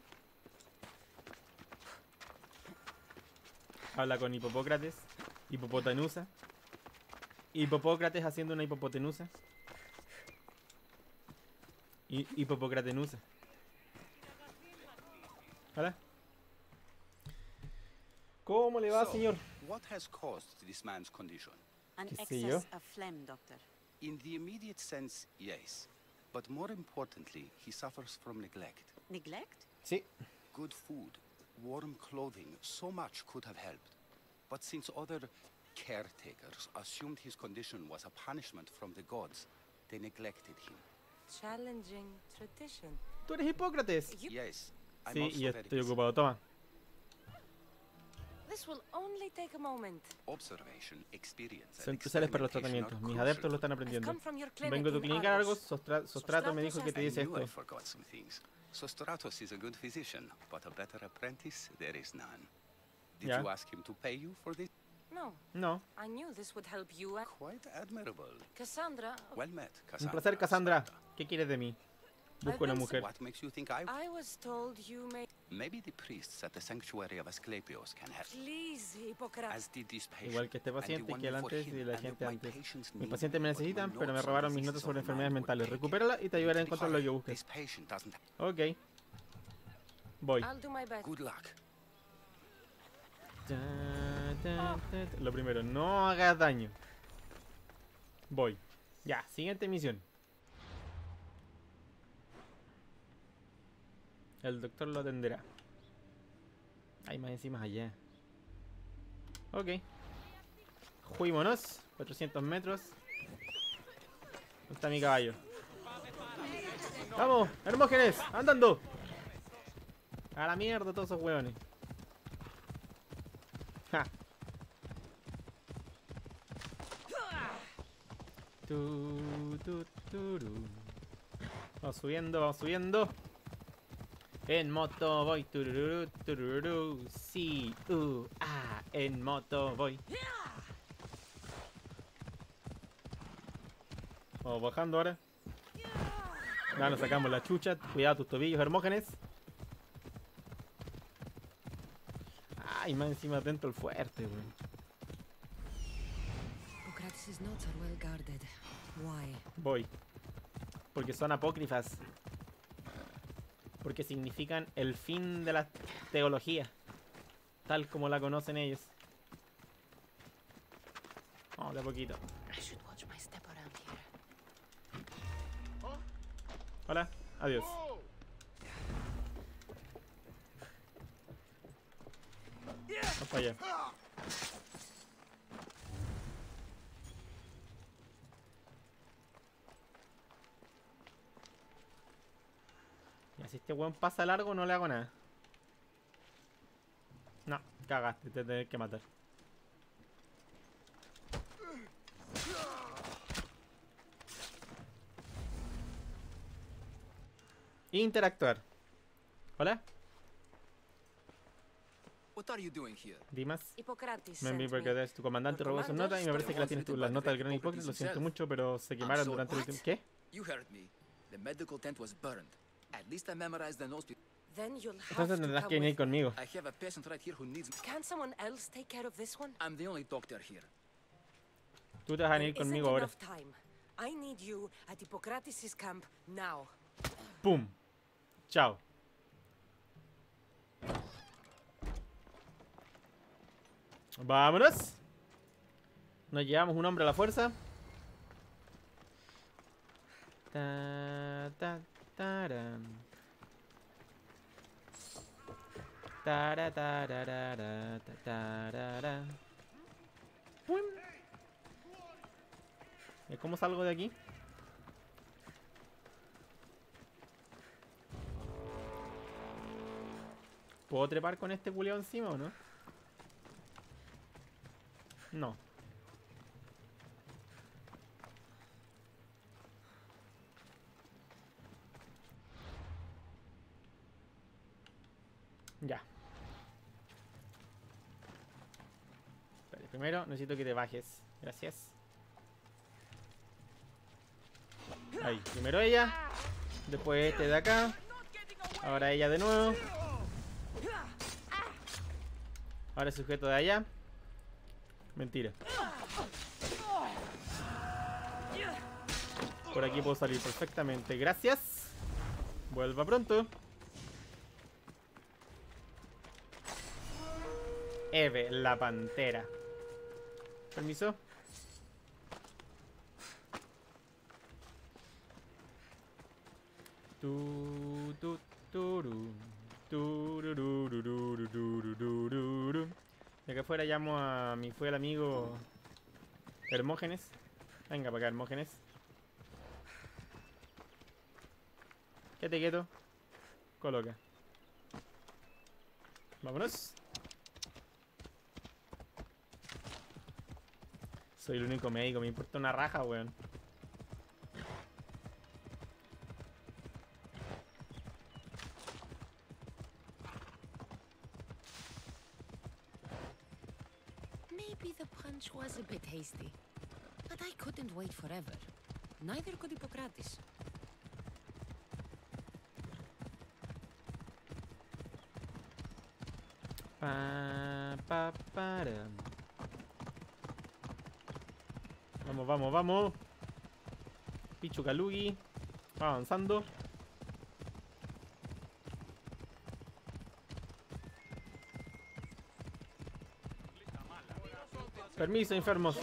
Habla con Hipopócrates. Hipopotenusa. Hipopócrates haciendo una hipopotenusa. Hipopocratenusa. Hola. ¿Cómo le va, señor? What has caused this man's condition? An ¿Qué sé yo? excess of phlegm, Doctor. In the immediate sense, yes. But more importantly, he suffers from neglect. Neglect? Sí. Good food, warm clothing, so much could have helped. But since other caretakers assumed his condition was a punishment from the gods, they neglected him. Challenging tradition. ¿Tú eres Hipócrates? Yes, I'm Sí, also y very estoy busy. ocupado. Toma. This will only take a moment. Observation, experience, Son and especiales para los experimentation tratamientos. are Mis crucial adeptos lo to están I've aprendiendo. come from your clinic Vengo de tu in clínica Argos. Argos. Sostrato me dijo que te I dice knew I esto. forgot some things. Sostratus is a good physician, but a better apprentice there is none. Did Yeah. you ask him to pay you for this? No, No. I knew this would help you. Quite admirable. Cassandra, Well met, Un Cassandra. placer, Cassandra. ¿Qué quieres de mí? Busco una mujer. What makes you think I... I was told you may... Maybe the priests at the sanctuary of Asclepios can help. Please, Hippocrates. As did this patient. Igual que este and the paciente, one que el before antes him, y la and gente my antes. patients Mis need pacientes me what my necesitan, pero me notes on robaron mis diseases notas sobre of the enfermedades mind would mentales. take. Recupérala y te ayudaré a To be encontrar lo que fair, busques. this patient doesn't have... Ok. Voy. I'll do my best. Good luck. Lo primero, no hagas daño. Voy. Ya, siguiente misión. El doctor lo atenderá. Hay más encima allá. Ok. Juímonos. 400 metros. ¿Dónde está mi caballo? ¡Vamos! ¡Hermógenes! ¡Andando! A la mierda todos esos hueones. ¡Ja! Vamos subiendo, vamos subiendo. En moto voy, tururú, tururú. Sí, en moto voy. Vamos bajando ahora. Ya nos sacamos la chucha. Cuidado tus tobillos, Hermógenes. Ay, más encima dentro el fuerte, weón. Hippocrates' notes are well guarded. Why? Voy. Porque son apócrifas. Porque significan el fin de la teología. Tal como la conocen ellos. Vamos de a poquito. I should watch my step around here. Hola. Adiós. Vamos para allá. Ya, si este weón pasa largo, no le hago nada. No, cagaste, te tenés que matar. Interactuar. Hola, What are you doing here? Dimas. Hippocrates Me envié sent porque me. tu comandante robó sus notas y me parece que las tienes tú. Las notas del gran hipócrita, lo siento mucho, pero se quemaron durante el último... ¿Qué? You heard me. The medical tent was burned. At least I memorized the notes. Then you'll have Entonces to tendrás come que venir with- conmigo. I have a patient right here who needs. Can someone else take care of this one? I'm the only doctor here. Tú te vas a venir There conmigo isn't ahora. enough time. I need you at Hippocrates' camp now. ¡Pum! Chao. ¡Vámonos! Nos llevamos un hombre a la fuerza. Ta, ta, taram. Tara, tararara, ta, tarara. ¡Pum! ¿Y cómo salgo de aquí? ¿Puedo trepar con este culiao encima o no? No. Ya. Espera, primero necesito que te bajes. Gracias. Ahí, primero ella. Después este de acá. Ahora ella de nuevo. Ahora el sujeto de allá. Mentira. Por aquí puedo salir perfectamente. Gracias. Vuelva pronto. Eve, la pantera. Permiso. De acá afuera llamo a mi fiel amigo Hermógenes. Venga para acá, Hermógenes. Quédate quieto. Coloca. Vámonos. Soy el único médico, me importa una raja, weón. Maybe the punch was a bit hasty. But I couldn't wait forever. Neither could Hippocrates. Pa, pa, para. Vamos, vamos, vamos. Pichu Kalugi. Va avanzando. Permiso, enfermos.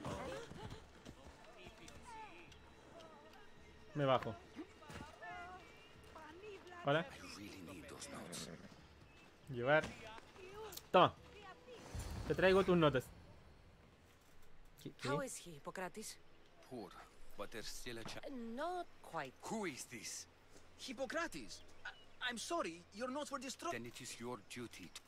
Me bajo. Hola. I really need those notes. Llevar. Toma. Te traigo tus notas. ¿Qué? How is he, Hippocrates? Poor, but there's still a chance. Not quite. Who is this? Hippocrates! I'm sorry, your notes were destroyed. Then it is your duty to...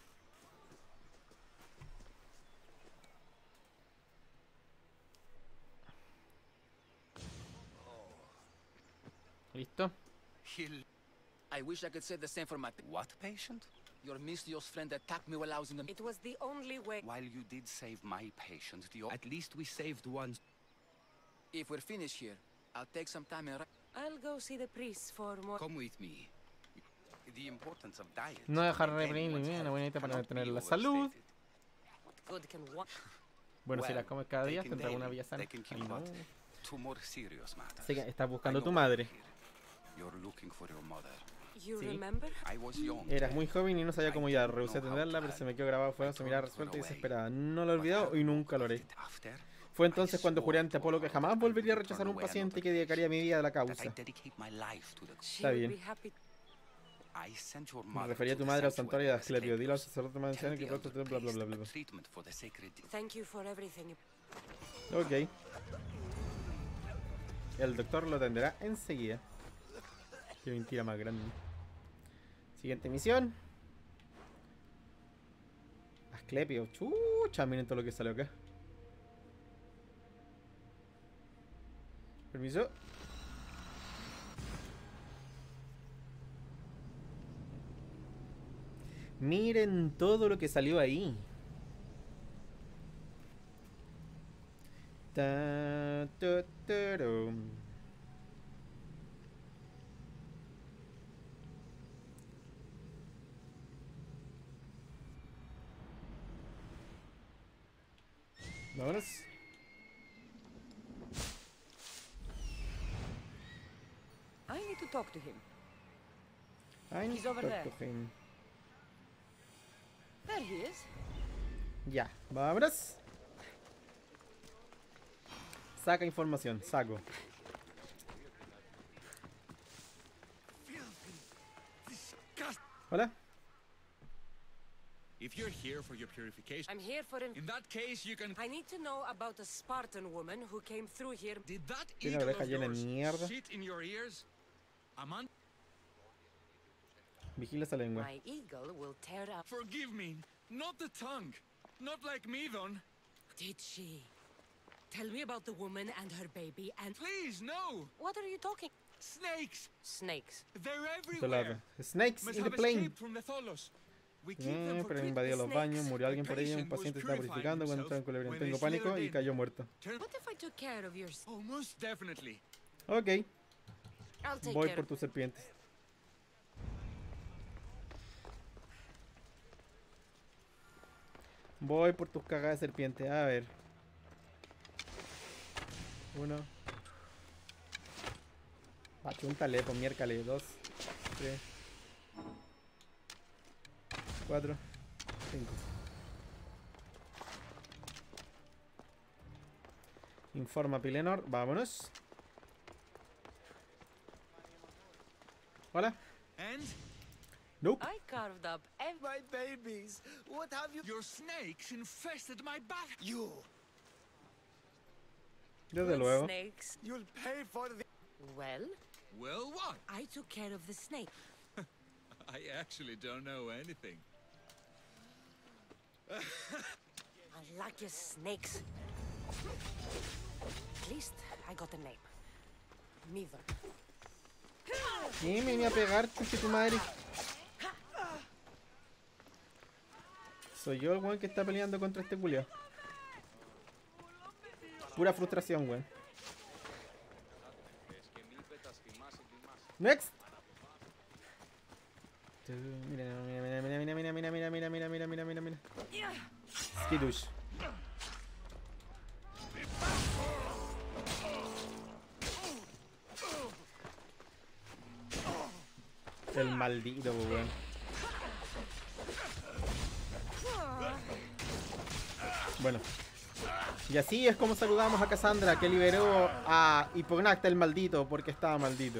¿Listo? He'll... I wish I could say the same for my... What patient? Your mysterious friend attacked me while I was in the... It was the only way. While you did save my patient, at least we saved one. If we're finished here, I'll take some time and... I'll go see the priests for more. Come with me. The importance of diet. No dejar in reprimir anyone's una health buenita para cannot mantener be la salud. overstated. Good can what? Bueno, si Well, las comes cada día taken tendrás una daily, vida sana. they can kill Ay, no. what? To more serious matters. Así que estás I buscando a tu know madre. you're here. You're looking for your mother. You Sí. remember? I was young. Eras muy joven y no sabía cómo ya. Rehusé atenderla, pero se me quedó grabado fuera su mirada resuelta y desesperada. No lo he olvidado y nunca lo haré. After, Fue entonces cuando juré ante Apolo que jamás volvería a rechazar a un paciente y que dedicaría mi vida a la that I causa. dedicate my life to the She will bien. be happy. I sent your Me mother refería a to tu the madre al sanctuary santuario de of Asclepio. Dile al Asclepius. sacerdote más anciano Tell que the pronto elder bla bla bla priest bla. the treatment for the sacred. Thank you for everything. Ok. El doctor lo atenderá enseguida. Qué mentira más grande. Siguiente misión. Asclepio. Chucha, miren todo lo que salió acá. Permiso. Miren todo lo que salió ahí. Ta, ta, tarum. Vámonos. I need to talk to him. Ay, He's over there. him. There he is. Ya, vámonos. Saca información, saco. Hola. If you're here for your purification, I'm here for him. in that case you can... I need to know about a Spartan woman who came through here. Did that Tiene eagle la oreja of llena de yours mierda. shit in your ears? Aman, Vigila esa lengua. My eagle will tear up. forgive me, not the tongue. Not like me, Don. Did she? Tell me about the woman and her baby and... Please, no! What are you talking? Snakes! Snakes. They're Otro lado. everywhere! Snakes Must in the have plane. escaped from the Tholos. We keep them for Pero treatment. invadió los baños, murió alguien por ahí, un patient was paciente estaba purifying purificando cuando himself entró en culebrón. when Tengo they pánico slithered y in. cayó muerto. Turn- What if I took care of yours? Oh, most definitely. Ok, I'll take voy care por of... tus serpientes. Voy por tus cagadas de serpiente. A ver. 1. Achúntale, pues miércale. 2, 3, 4, 5. Informa Pilenor. Vámonos. Hola. And Nope. I carved up every... My babies, what have you... your snakes infested my bath. You, Desde luego. snakes. you'll pay for the... Well, Well, what? I took care of the snake. I actually don't know anything. I like your snakes. At least I got a name. Neither. ¿Qué me viene a pegar, chuche tu madre? Soy yo el weón que está peleando contra este culiao. Pura frustración, weón. Next. Mira, mira, mira, mira, mira, mira, mira, mira, mira, mira, mira, mira, mira. Skidush. El maldito, weón. Bueno. Y así es como saludamos a Cassandra, que liberó a Hipognacta el maldito, porque estaba maldito.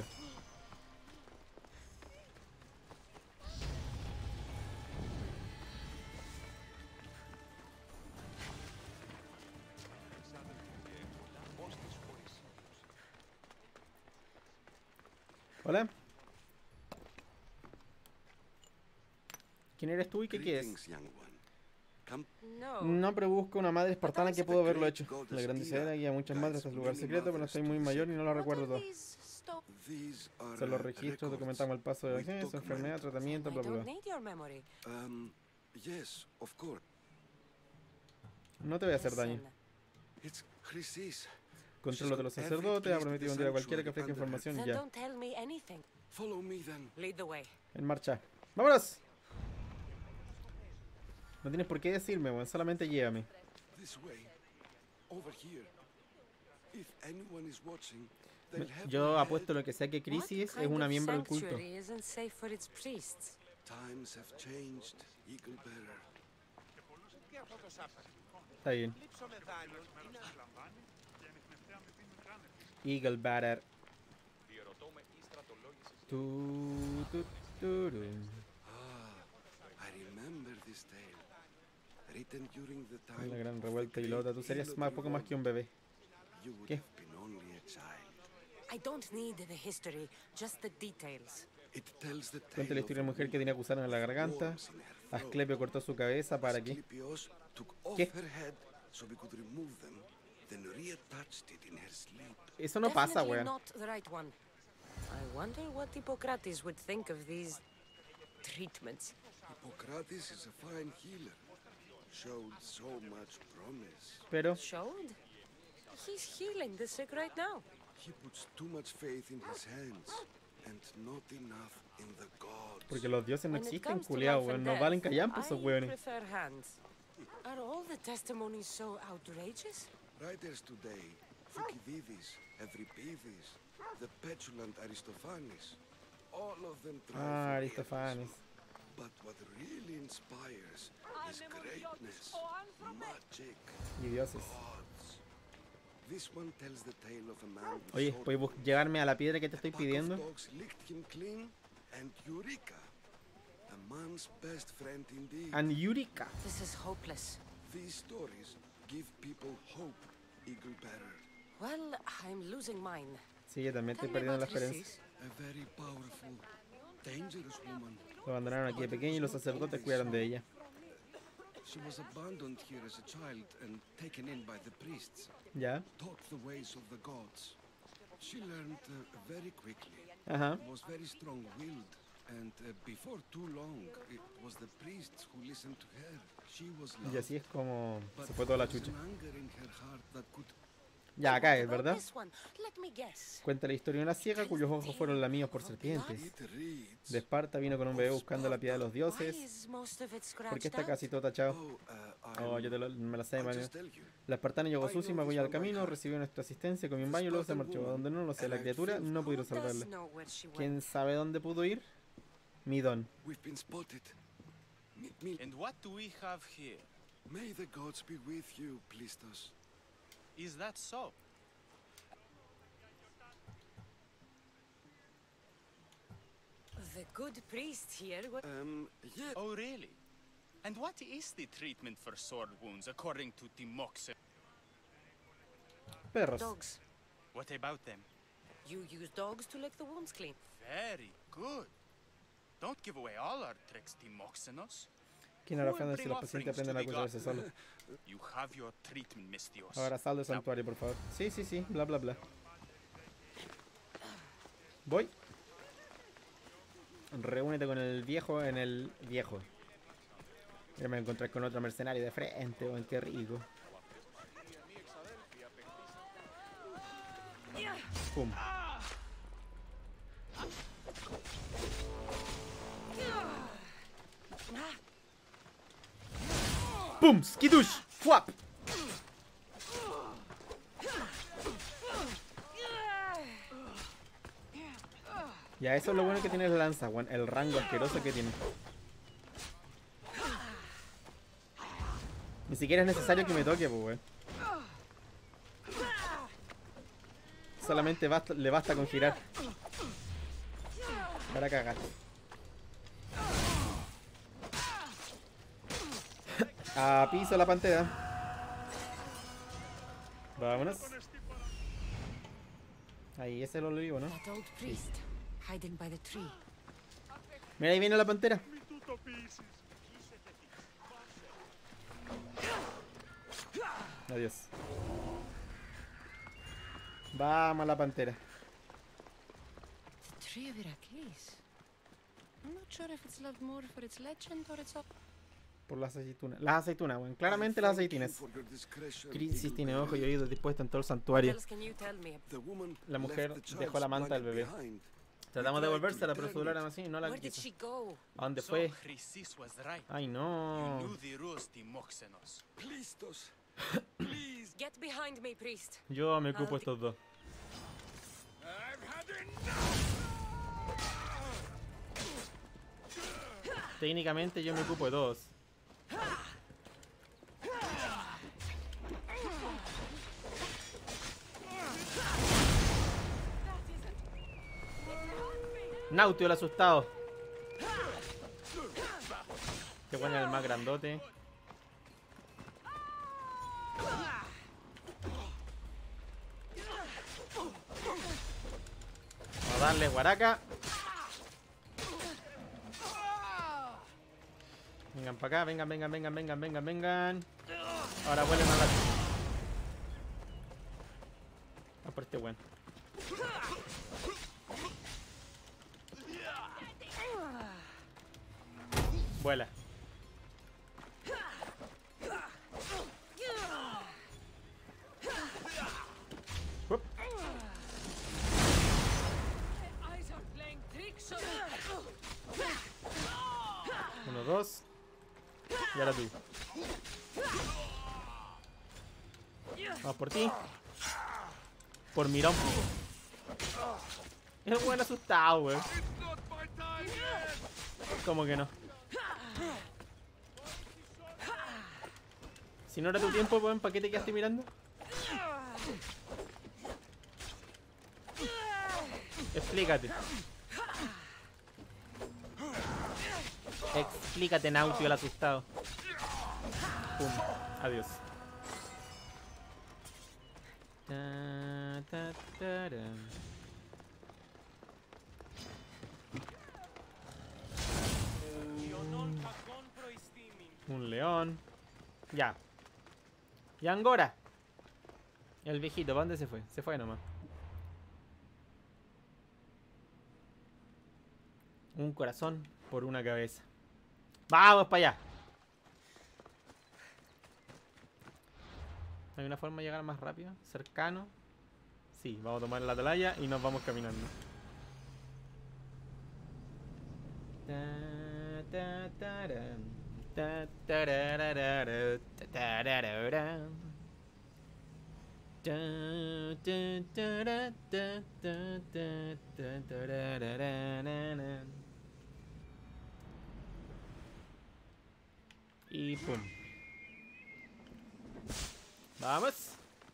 Hola. ¿Quién eres tú y qué quieres? Greetings, young one. Come. No. No, pero busco una madre espartana que pudo haberlo hecho. La grandecera guía a muchas madres a su lugar secreto, pero no soy muy mayor y no lo recuerdo todo. These are Son los registros, documentamos el paso de la gente, su enfermedad, tratamiento, I bla bla don't bla. need your memory. Yes, of course. No te voy a hacer daño. Listen, It's Chrysis. control de los sacerdotes, ha prometido hundir a cualquiera que ofrezca información. Then Ya. don't tell me anything. Follow me then. Lead the way. En marcha. ¡Vámonos! No tienes por qué decirme, weón. Solamente llévame. This way. Over here. If anyone is watching, they'll have Yo my apuesto head. lo que sea que Crisis What es una kind of miembro del culto. sanctuary isn't safe for its priests? Times have changed, Eagle Bearer. Está bien. Eagle Batter. Turu. I remember this tale. Written during the time La gran of the revuelta y great lota. Tú serías Hill más, of poco más que un Iran. bebé. You would ¿Qué? have been only a child. I don't need the history, just the details. It tells the Cuenta tale la of historia de a una mujer que woman tenía acusada en la garganta. worms in her throat. Asclepio cortó su cabeza para que... Asclepios took off ¿Qué? her head so we could remove them, then reattached it in her sleep. Eso no pasa, Definitely weón. not the right one. I wonder what Hippocrates would think of these treatments. Hippocrates is a fine healer. Showed so much promise. Pero... Showed? He's healing the sick right now. He puts too much faith in his hands and not enough in the gods. Porque los dioses no When it existen, comes to culiao, life weón. and No death, valen callampa esos I weones. prefer hands. Are all the testimonies so outrageous? Writers today, Thucydides, Euripides, the petulant Aristophanes, all of them try Ah, for Aristophanes. realism. But what really inspires is greatness, magic, Y dioses. gods. This one tells the tale of a man with Oye, sword ¿puedes llevarme a la piedra que te estoy pack of pidiendo? dogs licked him clean, and Eureka, a man's best friend indeed. And Eureka. This is hopeless. These stories give people hope, Eagle Bearer. Well, I'm losing mine. Sí, yo también estoy Tell me perdiendo la about esperanza. Isis. A very powerful, dangerous woman. Lo abandonaron aquí de pequeño y los sacerdotes cuidaron de ella. She was abandoned here as a child and taken in by the priests, ¿Ya? taught the ways of the gods. She learned very quickly, Ajá. was very strong-willed, and before too long, it was the priests who listened to her. She was Y loved, así es como but se fue toda la there was chucha. an anger in her heart that could Ya, acá es, About ¿verdad? this one, let me guess. Cuenta la historia de una ciega cuyos ojos fueron lamidos por serpientes. it reads. De Esparta vino con un bebé buscando la piedad de los Why dioses. is most of it ¿Por qué scratched está out? casi todo tachado? Oh, yo me la sé, I'll Mario. just tell you. La espartana llegó sucia y me voy al camino, recibió nuestra asistencia, comió un baño y luego se marchó. A donde no lo sé, la criatura no pudieron Who does salvarla. know where she went? ¿Quién sabe dónde pudo ir? Mi don. We've been spotted. And what do we have here? May the gods be with you, Plistos. Is that so? The good priest here. Yeah. Oh, really? And what is the treatment for sword wounds according to Timoxen? Perros. Dogs. What about them? You use dogs to lick the wounds clean. Very good. Don't give away all our tricks, Timoxenos. ¿Quién hará ofendas si los pacientes aprenden a cuidarse solos? You have your treatment, Miss Dios. Ahora sal del santuario, por favor. Sí, sí, sí. Bla, bla, bla. Voy. Reúnete con el viejo en el viejo. Ya me encontré con otro mercenario de frente, weón, qué rico. Pum. Pum, skidush, fuap. Ya, eso es lo bueno que tiene la lanza, weón. El rango asqueroso que tiene. Ni siquiera es necesario que me toque, pues, weón. Solamente le basta con girar. Para cagar. A piso la pantera. Vámonos. Ahí, ese es el olivo, ¿no? That old priest, hiding by the tree. Mira, ahí viene la pantera. Adiós. Vamos a la pantera. The tree of Heracles. I'm not sure if it's loved more for its legend or its... Por las aceitunas. Las aceitunas, weón. Claramente las aceitunas. Crisis tiene ojos y oídos dispuestos en todo el santuario. La mujer dejó la manta del bebé. Tratamos de devolvérsela, pero su dolor así no la quiso. ¿A dónde fue? Ay, no. Yo me ocupo estos dos. Técnicamente yo me ocupo de dos. Nautio el asustado. Qué bueno el más grandote. Vamos a darle guaraca. Vengan para acá, vengan, vengan, vengan, vengan, vengan, vengan. Ahora vuelven a la... Ah, por este weón. Vuela. Up. Uno, dos. Y ahora tú. Vamos por ti. Por mirón. Es buen asustado, wey. ¿Cómo que no? Si no era tu tiempo, weón, ¿para qué te quedaste mirando? Explícate. Explícate, Nautio, el asustado. Pum. Adiós. Un león. Ya. Y Angora. El viejito, ¿para dónde se fue? Se fue nomás. Un corazón por una cabeza. ¡Vamos para allá! ¿Hay una forma de llegar más rápido? ¿Cercano? Sí, vamos a tomar la atalaya y nos vamos caminando. Y pum. Vamos.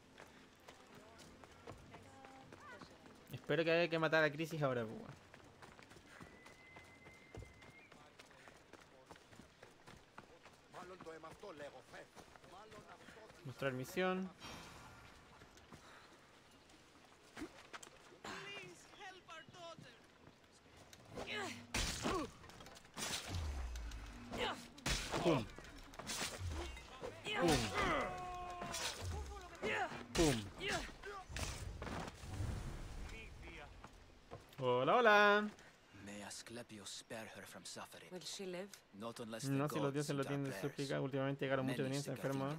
Espero que haya que matar a Crisis ahora, pues. Mostrar misión. Pum. Pum. Pum. Hola, hola. No, si los dioses lo tienen de súplica. Últimamente llegaron muchos venientes enfermos.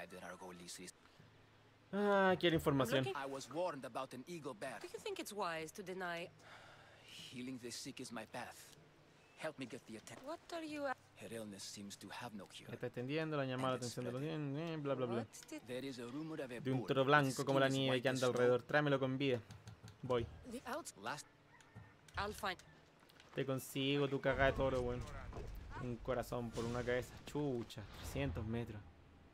Ah, quiero información. Do you think it's wise to deny? Healing the sick is my path. Help me get the attention. What are you? Her illness seems to have no cure. Está extendiendo la llamada la atención de los dientes, bla bla bla. There is a rumor of a De un bull toro with blanco como la skin as nieve white que as anda snow. alrededor. Tráemelo con vida. Voy. I'll find. Te consigo tu caga de toro, weón. Un corazón por una cabeza. Chucha. 300 metros.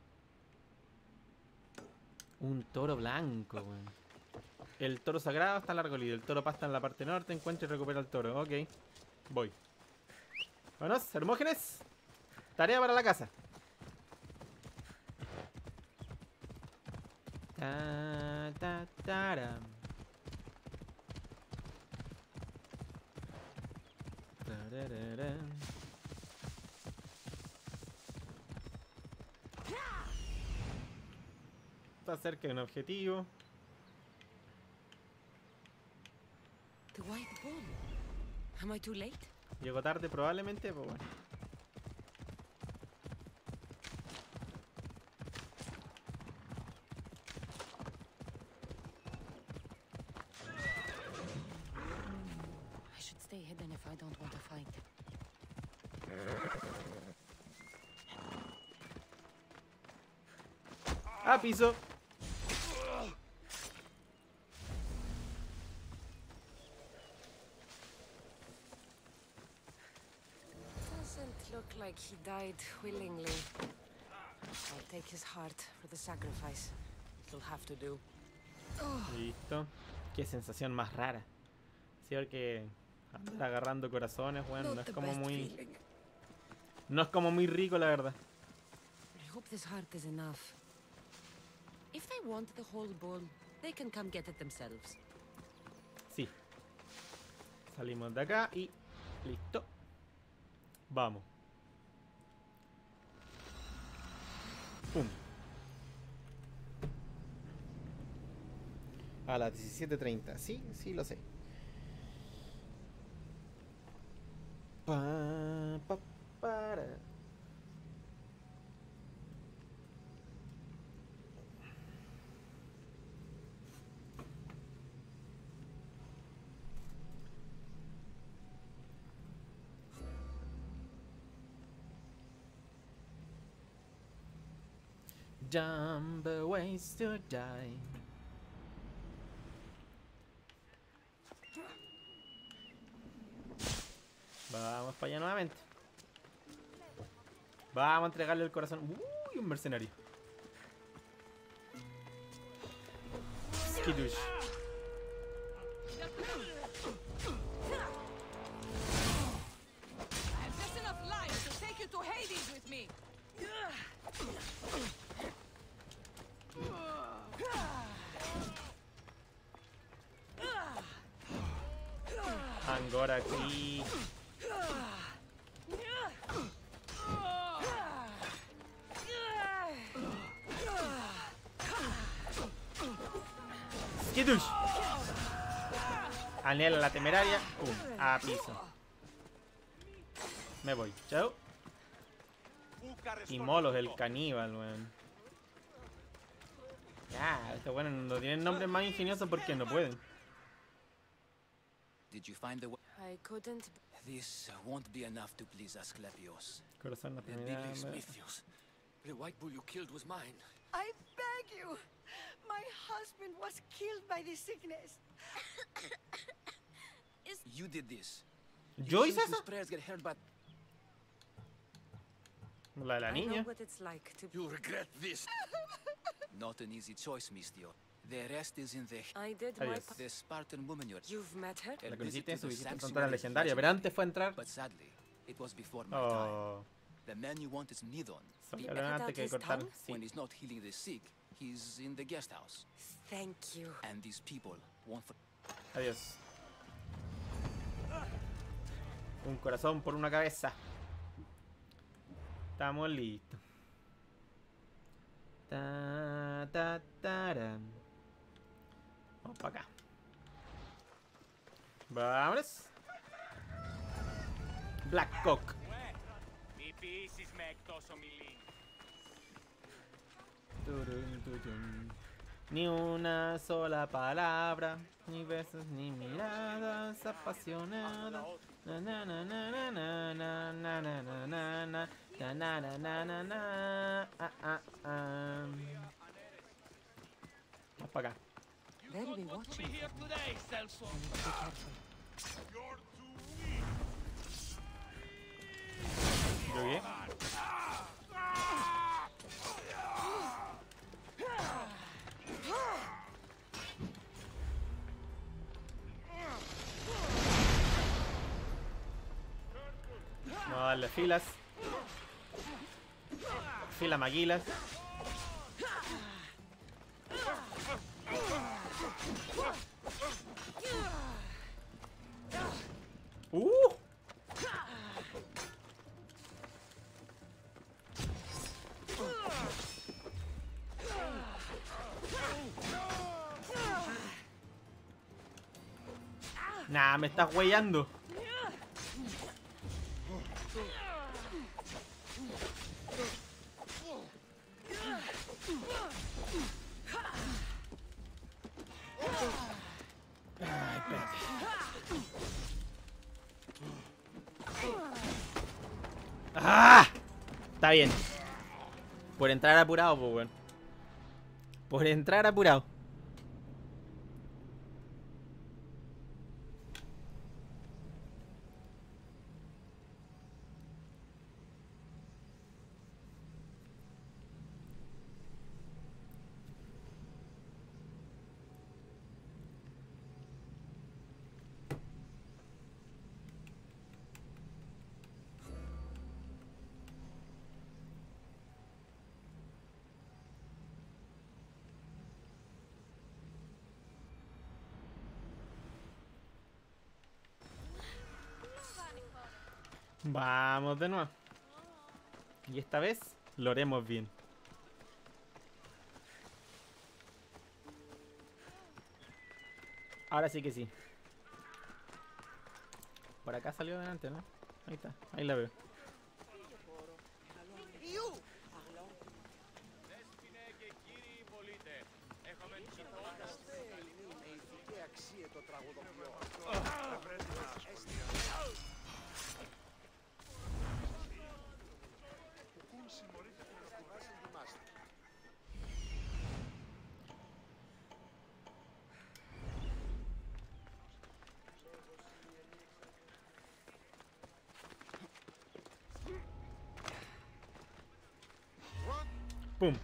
Un toro blanco, weón. El toro sagrado está en la Argolida. El toro pasta en la parte norte. Encuentra y recupera el toro. Ok. Voy. Vámonos, Hermógenes. Tarea para la casa. Tarara. Está cerca de un objetivo. The white bull. Am I too late? Llegó tarde probablemente, pues bueno. stay hidden if I don't want to fight. ¡Ah, piso! Doesn't look like he died willingly. I'll take his heart for the sacrifice. It'll have to do. Listo. Qué sensación más rara. Sí, porque andar agarrando corazones, bueno, no es como muy... No es como muy rico, la verdad. I hope this heart is enough. If they want the whole bull, they can come get it themselves. Sí. Salimos de acá y... Listo. Vamos. Pum. A las 17:30. Sí, sí lo sé. Para. Dumb ways to die. Vamos para allá nuevamente. Vamos a entregarle el corazón. Uy, un mercenario. Skidush. I have just enough lives to take you to Hades with me. Angora aquí. Skidush. Anhela la temeraria. A piso. Me voy. Chao. Y Molos, el caníbal, weón. Ya, estos buenos no tienen nombres más ingeniosos porque no pueden. Did you find the way? I couldn't. This won't be enough to please Asclepios. Corazón la The primera. Biblis Mythios. The white bull you killed was mine. I beg you. My husband was killed by this sickness. You did this. ¿Yo hice Whose eso? prayers get heard by... La de la I know niña. what it's like to. You'll regret this. Not an easy choice, Mistio. The rest is in the... I did my Adiós. part. The Spartan woman you're... You've met her? La A conociste visit en to su the visita en sanctuary frontera is legendaria, pero legendary. antes fue a entrar. But sadly, it was before my time. Oh, The man you want is Nidon. sabía Cut hablar out antes que his cortar. tongue? Sí. When he's not healing the sick, he's in the guest house. Thank you. And these people want for... Adiós. Un corazón por una cabeza. Estamos listos. Vamos para acá. Vámonos. Black Cock. Turun, turun. Ni una sola palabra, ni besos, ni miradas apasionadas. Na na na na na na na na na na na na na na na na na na. Vamos para acá. They'll be watching. I need to be careful. Llegué. Vamos a darle filas. Fila maguilas. Nah, me estás huellando. Ay, espérate. Está bien. Por entrar apurado, pues, weón. Por entrar apurado. Vamos de nuevo. Y esta vez lo haremos bien. Ahora sí que sí. Por acá salió adelante, ¿no? Ahí está, ahí la veo. Pum.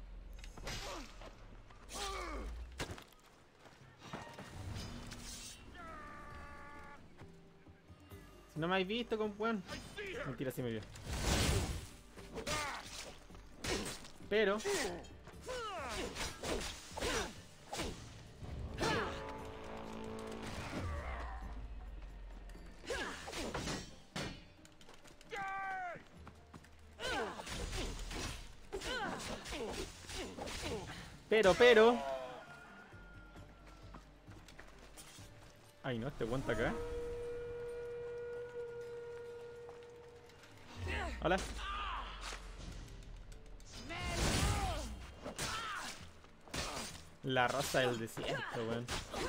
Si no me habéis visto, con weón. Mentira, sí me vio. Pero ay no, este aguanta acá. Hola. La rosa del desierto, weón.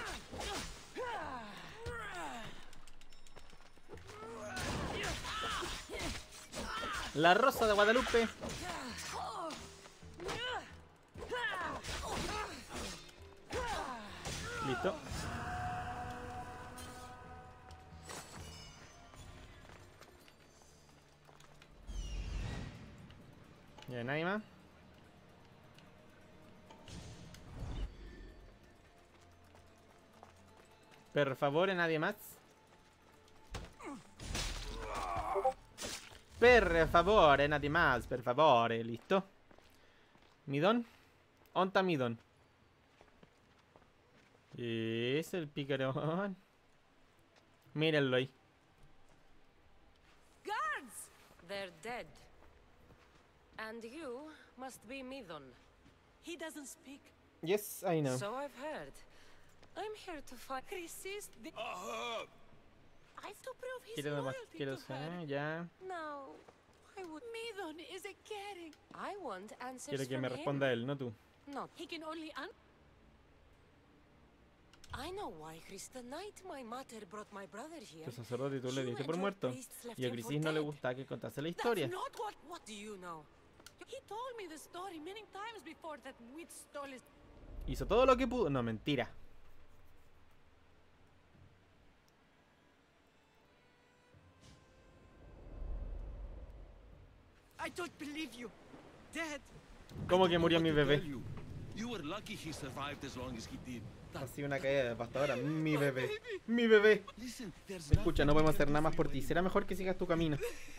La rosa de Guadalupe. Listo. Ya, nadie más. Per favore, nadie más. Per favore, nadie más. Per favore, listo. Midón. Onta Midón. Es el picarón. Mírenlo ahí. Guards! They're dead. And you must be Midon. He doesn't speak. Yes, I know. So I've heard. I'm here to fight. Resist the... I've to prove his Quiero loyalty to her. ya. No, I would. Midon is a caring. I want answers Quiero que from me him. responda él, no tú. No. He can only I know why, Krista. Night my mother brought my brother here. El sacerdote tú le You diste and por your muerto. priests left Y a him for Crisis no le dead. gustaba que contase la historia. That's not what... What do you know? He told me the story many times before that witch stole his... Hizo todo lo que pudo. No, mentira. I don't believe you. Dead. ¿Cómo que murió mi bebé? You were lucky he survived as long as he did. Así una caída devastadora. Mi bebé. Mi bebé. Escucha, no podemos hacer nada más por ti. Será mejor que sigas tu camino.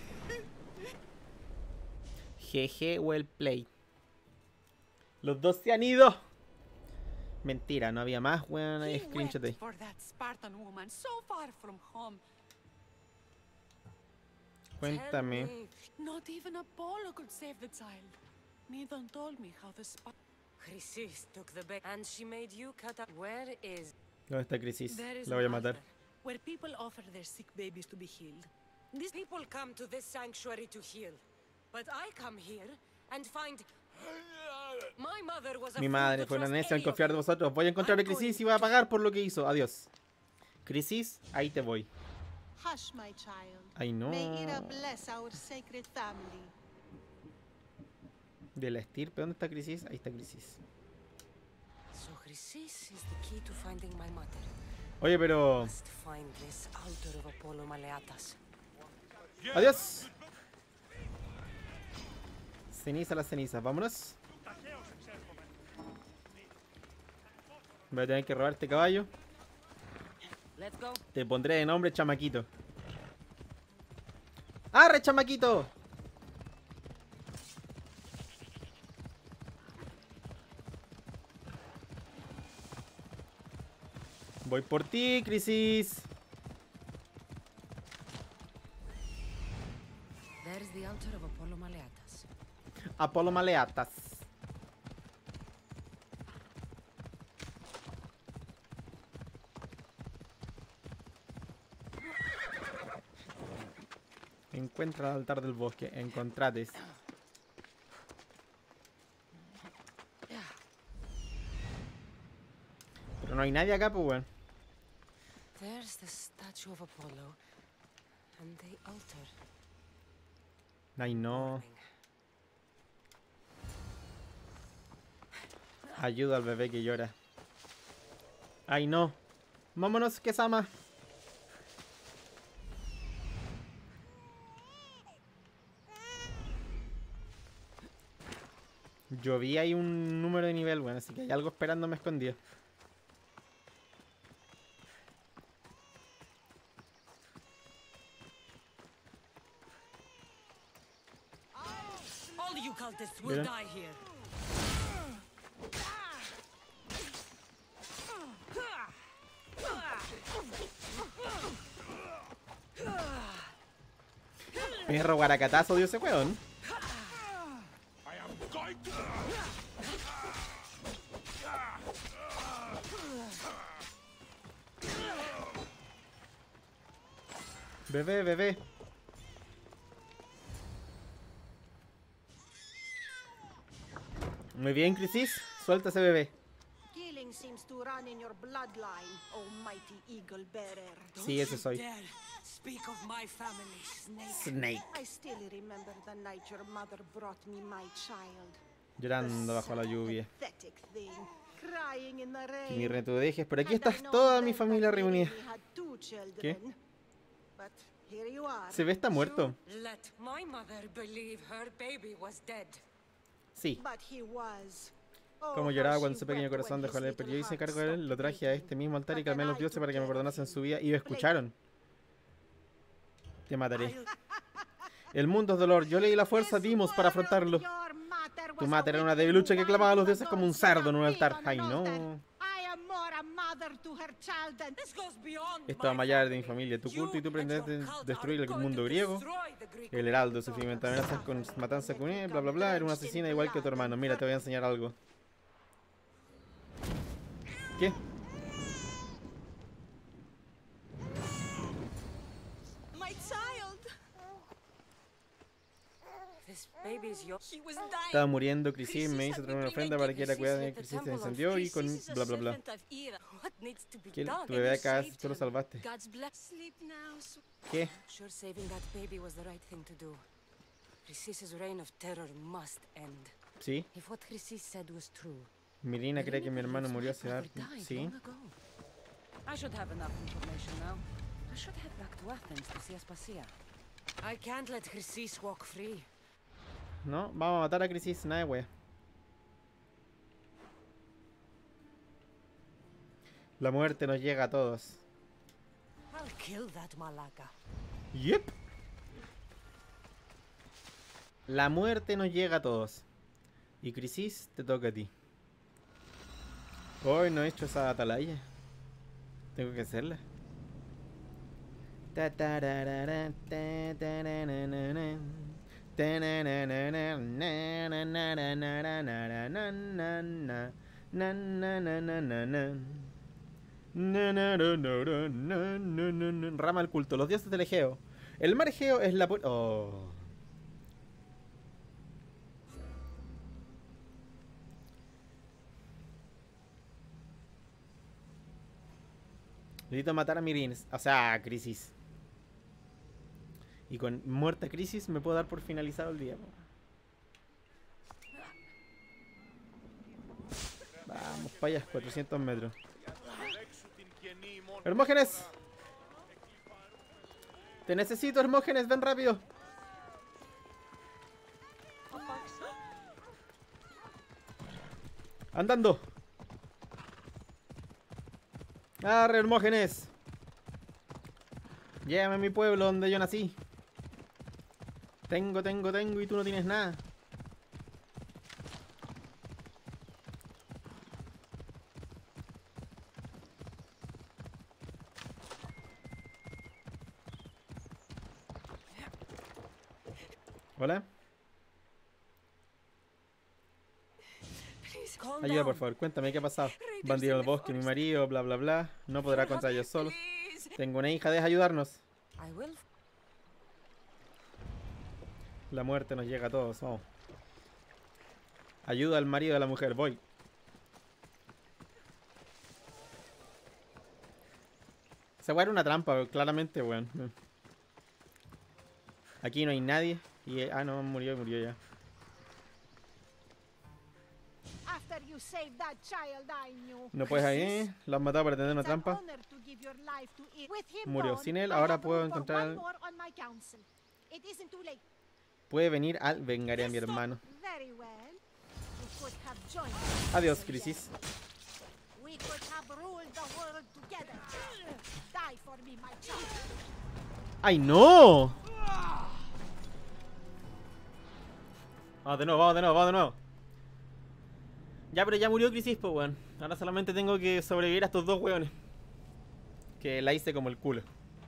Jeje, well played. Los dos se han ido. Mentira, no había más, weón. Hay screenshot ahí. For that Spartan woman so far from home. Cuéntame. Not even Apollo could save the child. Midon told me how the Crisis took the bait and she made you cut up. Where is? ¿Dónde está Crisis? There is La voy a an matar. altar where people offer their sick babies to be healed. These people come to this sanctuary to heal, but I come here and find my mother was a Mi fool madre to fue una trust necia al any of confiar de you. vosotros. Voy a encontrar a Crisis y voy a pagar por lo que hizo. Adiós. Crisis, ahí te voy. Hush, my child. Ay, no. May Ira bless our sacred family. De la estirpe. ¿Dónde está Crisis? Ahí está Crisis. So Chrysis is the key to finding my mother. Oye, pero... Must find this altar of Apollo Maleatas. ¡Adiós! Ceniza las cenizas. Vámonos. Voy a tener que robar este caballo. Let's go. Te pondré de nombre Chamaquito. ¡Arre, Chamaquito! Voy por ti, Crisis. There's the altar of Apollo Maleatas. Apolo Maleatas. Encuentra el altar del bosque. Encontrates. Pero no hay nadie acá, pues, weón. There's the statue of Apollo and the altar. Ay, no. Ayuda al bebé que llora. Ay, no. Vámonos, Kesama. Yo vi ahí un número de nivel, bueno, así que hay algo esperándome escondido. All you cultists will Mira. die here. Perro guaracatazo dio ese weón. Bebé, bebé. Muy bien, Crisis. Suelta ese bebé. Killing seems to run in your bloodline, oh mighty eagle bearer. Sí, ese soy. Speak of my family, Snake. Snake. I still remember the night your mother brought me my child. Llorando bajo la lluvia. Pathetic thing, crying in the Que mi rain. reto dejes. Por aquí And está I know toda then mi that familia Mary reunida. had two children. ¿Qué? But here you are. Se ve está muerto. Let my mother believe her baby was dead. Sí. But he was. Oh, Como how lloraba she cuando su pequeño wept corazón when dejó his leer, pero yo little hice cargo heart de él, lo stopped traje a beating. este mismo altar y But calmé a then los I dioses took para que me care of perdonasen him. su vida y lo escucharon. Te mataré. I'll- El mundo es dolor. Yo leí la fuerza, dimos para afrontarlo. Tu madre era una debilucha que clamaba a los dioses como un cerdo en un altar. Ay, no. I am more a mother to her child than This goes beyond Esto va más allá de mi familia. Tu culto y tu pretendes destruir el mundo griego. El heraldo, sufrimiento, amenazas con matanza con él, bla bla bla. Era una asesina igual que tu hermano. Mira, te voy a enseñar algo. ¿Qué? My child. This baby is yours. He was dying. Estaba muriendo, Crisis me hizo traer una ofrenda para que era cuidada de Crisis se incendió y con bla bla bla. What needs to be ¿Qué? done? Tu bebé acá, tú lo salvaste. God's bless. Sleep now. ¿Qué? Sure, saving that baby was the right thing to do. Chrysis' reign of terror must end. Sí. If what Chrysis said was true, Mirina cree que mi hermano murió hace sí. long ago. I should have enough information now. I should head back to Athens to see Aspasia. I can't let Chrysis walk free. No, vamos a matar a Crisis, nada de wea. La muerte nos llega a todos. I'll kill that Malaka. Yep. La muerte nos llega a todos. Y Crisis, te toca a ti. Hoy no he hecho esa atalaya. Tengo que hacerla. Ta tararara, ta tararara, ta nananana, na na na na na na na na na na na na na na na na. Na, na, na, na, na, na, na, na. Rama del culto, los dioses del Egeo. El mar Egeo es la... Oh. Necesito matar a Mirins, o sea, a Crisis. Y con muerta Crisis me puedo dar por finalizado el día. para allá, 400 metros. Hermógenes. Te necesito, Hermógenes, ven rápido. Andando. Arre, Hermógenes. Llévame a mi pueblo donde yo nací. Tengo y tú no tienes nada. Hola. Ayuda, por favor, cuéntame qué ha pasado. Bandido del bosque, mi marido, bla bla bla. No podrá contra ellos solo. Tengo una hija, deja ayudarnos. La muerte nos llega a todos, vamos. Ayuda al marido de la mujer, voy. Esa weá era una trampa, claramente, weón. Aquí no hay nadie. Y, no, murió ya. No puedes ahí, lo has matado para tener una trampa. Murió. Sin él, ahora puedo encontrar... Puede venir al... Vengaré a mi hermano. Adiós, Crisis. ¡Ay, no! Vamos de nuevo. Ya, pero ya murió Crisis, pues, weón. Ahora solamente tengo que sobrevivir a estos dos weones. Que la hice como el culo.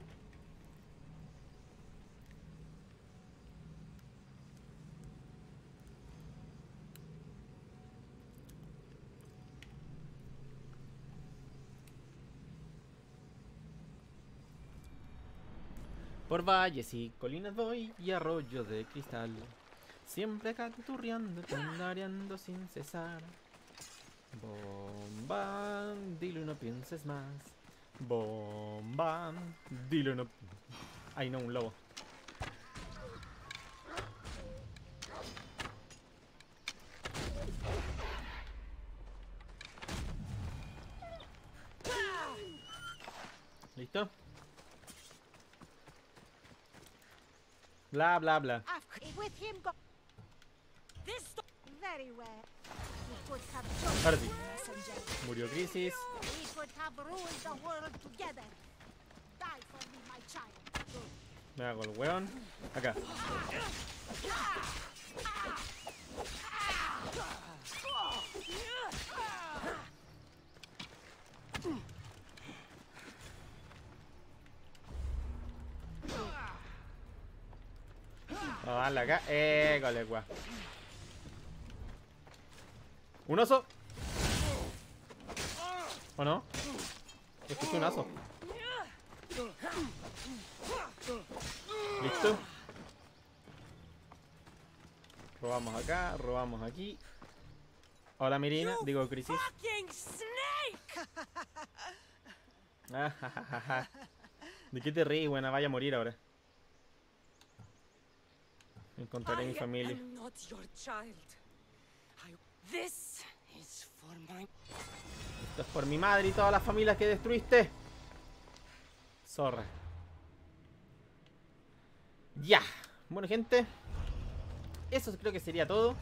Por valles y colinas voy y arroyos de cristal. Siempre canturreando, tandareando sin cesar. Bomba, dilo y no pienses más. Bomba, dilo y no... Ay no, un lobo. ¿Listo? Bla bla bla. Ahora sí. Murió Crisis. Me hago el weón. Acá. Vamos a darle acá. Cole, guau. ¿Un oso? ¿O no? Escuché un oso. Listo. Robamos acá, robamos aquí. Hola, Mirina. Digo, Crisis. ¿De qué te ríes, buena? Vaya a morir ahora. Encontraré mi familia. Esto es por mi madre y todas las familias que destruiste. Zorra. Ya. Bueno, gente. Eso creo que sería todo.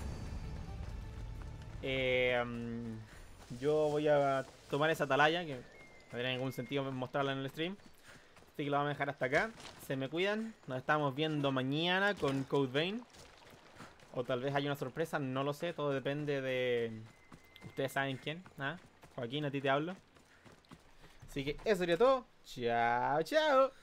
Yo voy a tomar esa atalaya, que no tendría ningún sentido mostrarla en el stream. Así que lo vamos a dejar hasta acá. Se me cuidan. Nos estamos viendo mañana con Code Vein. O tal vez haya una sorpresa, no lo sé. Todo depende de... Ustedes saben quién. Joaquín, a ti te hablo. Así que eso sería todo. Chao, chao.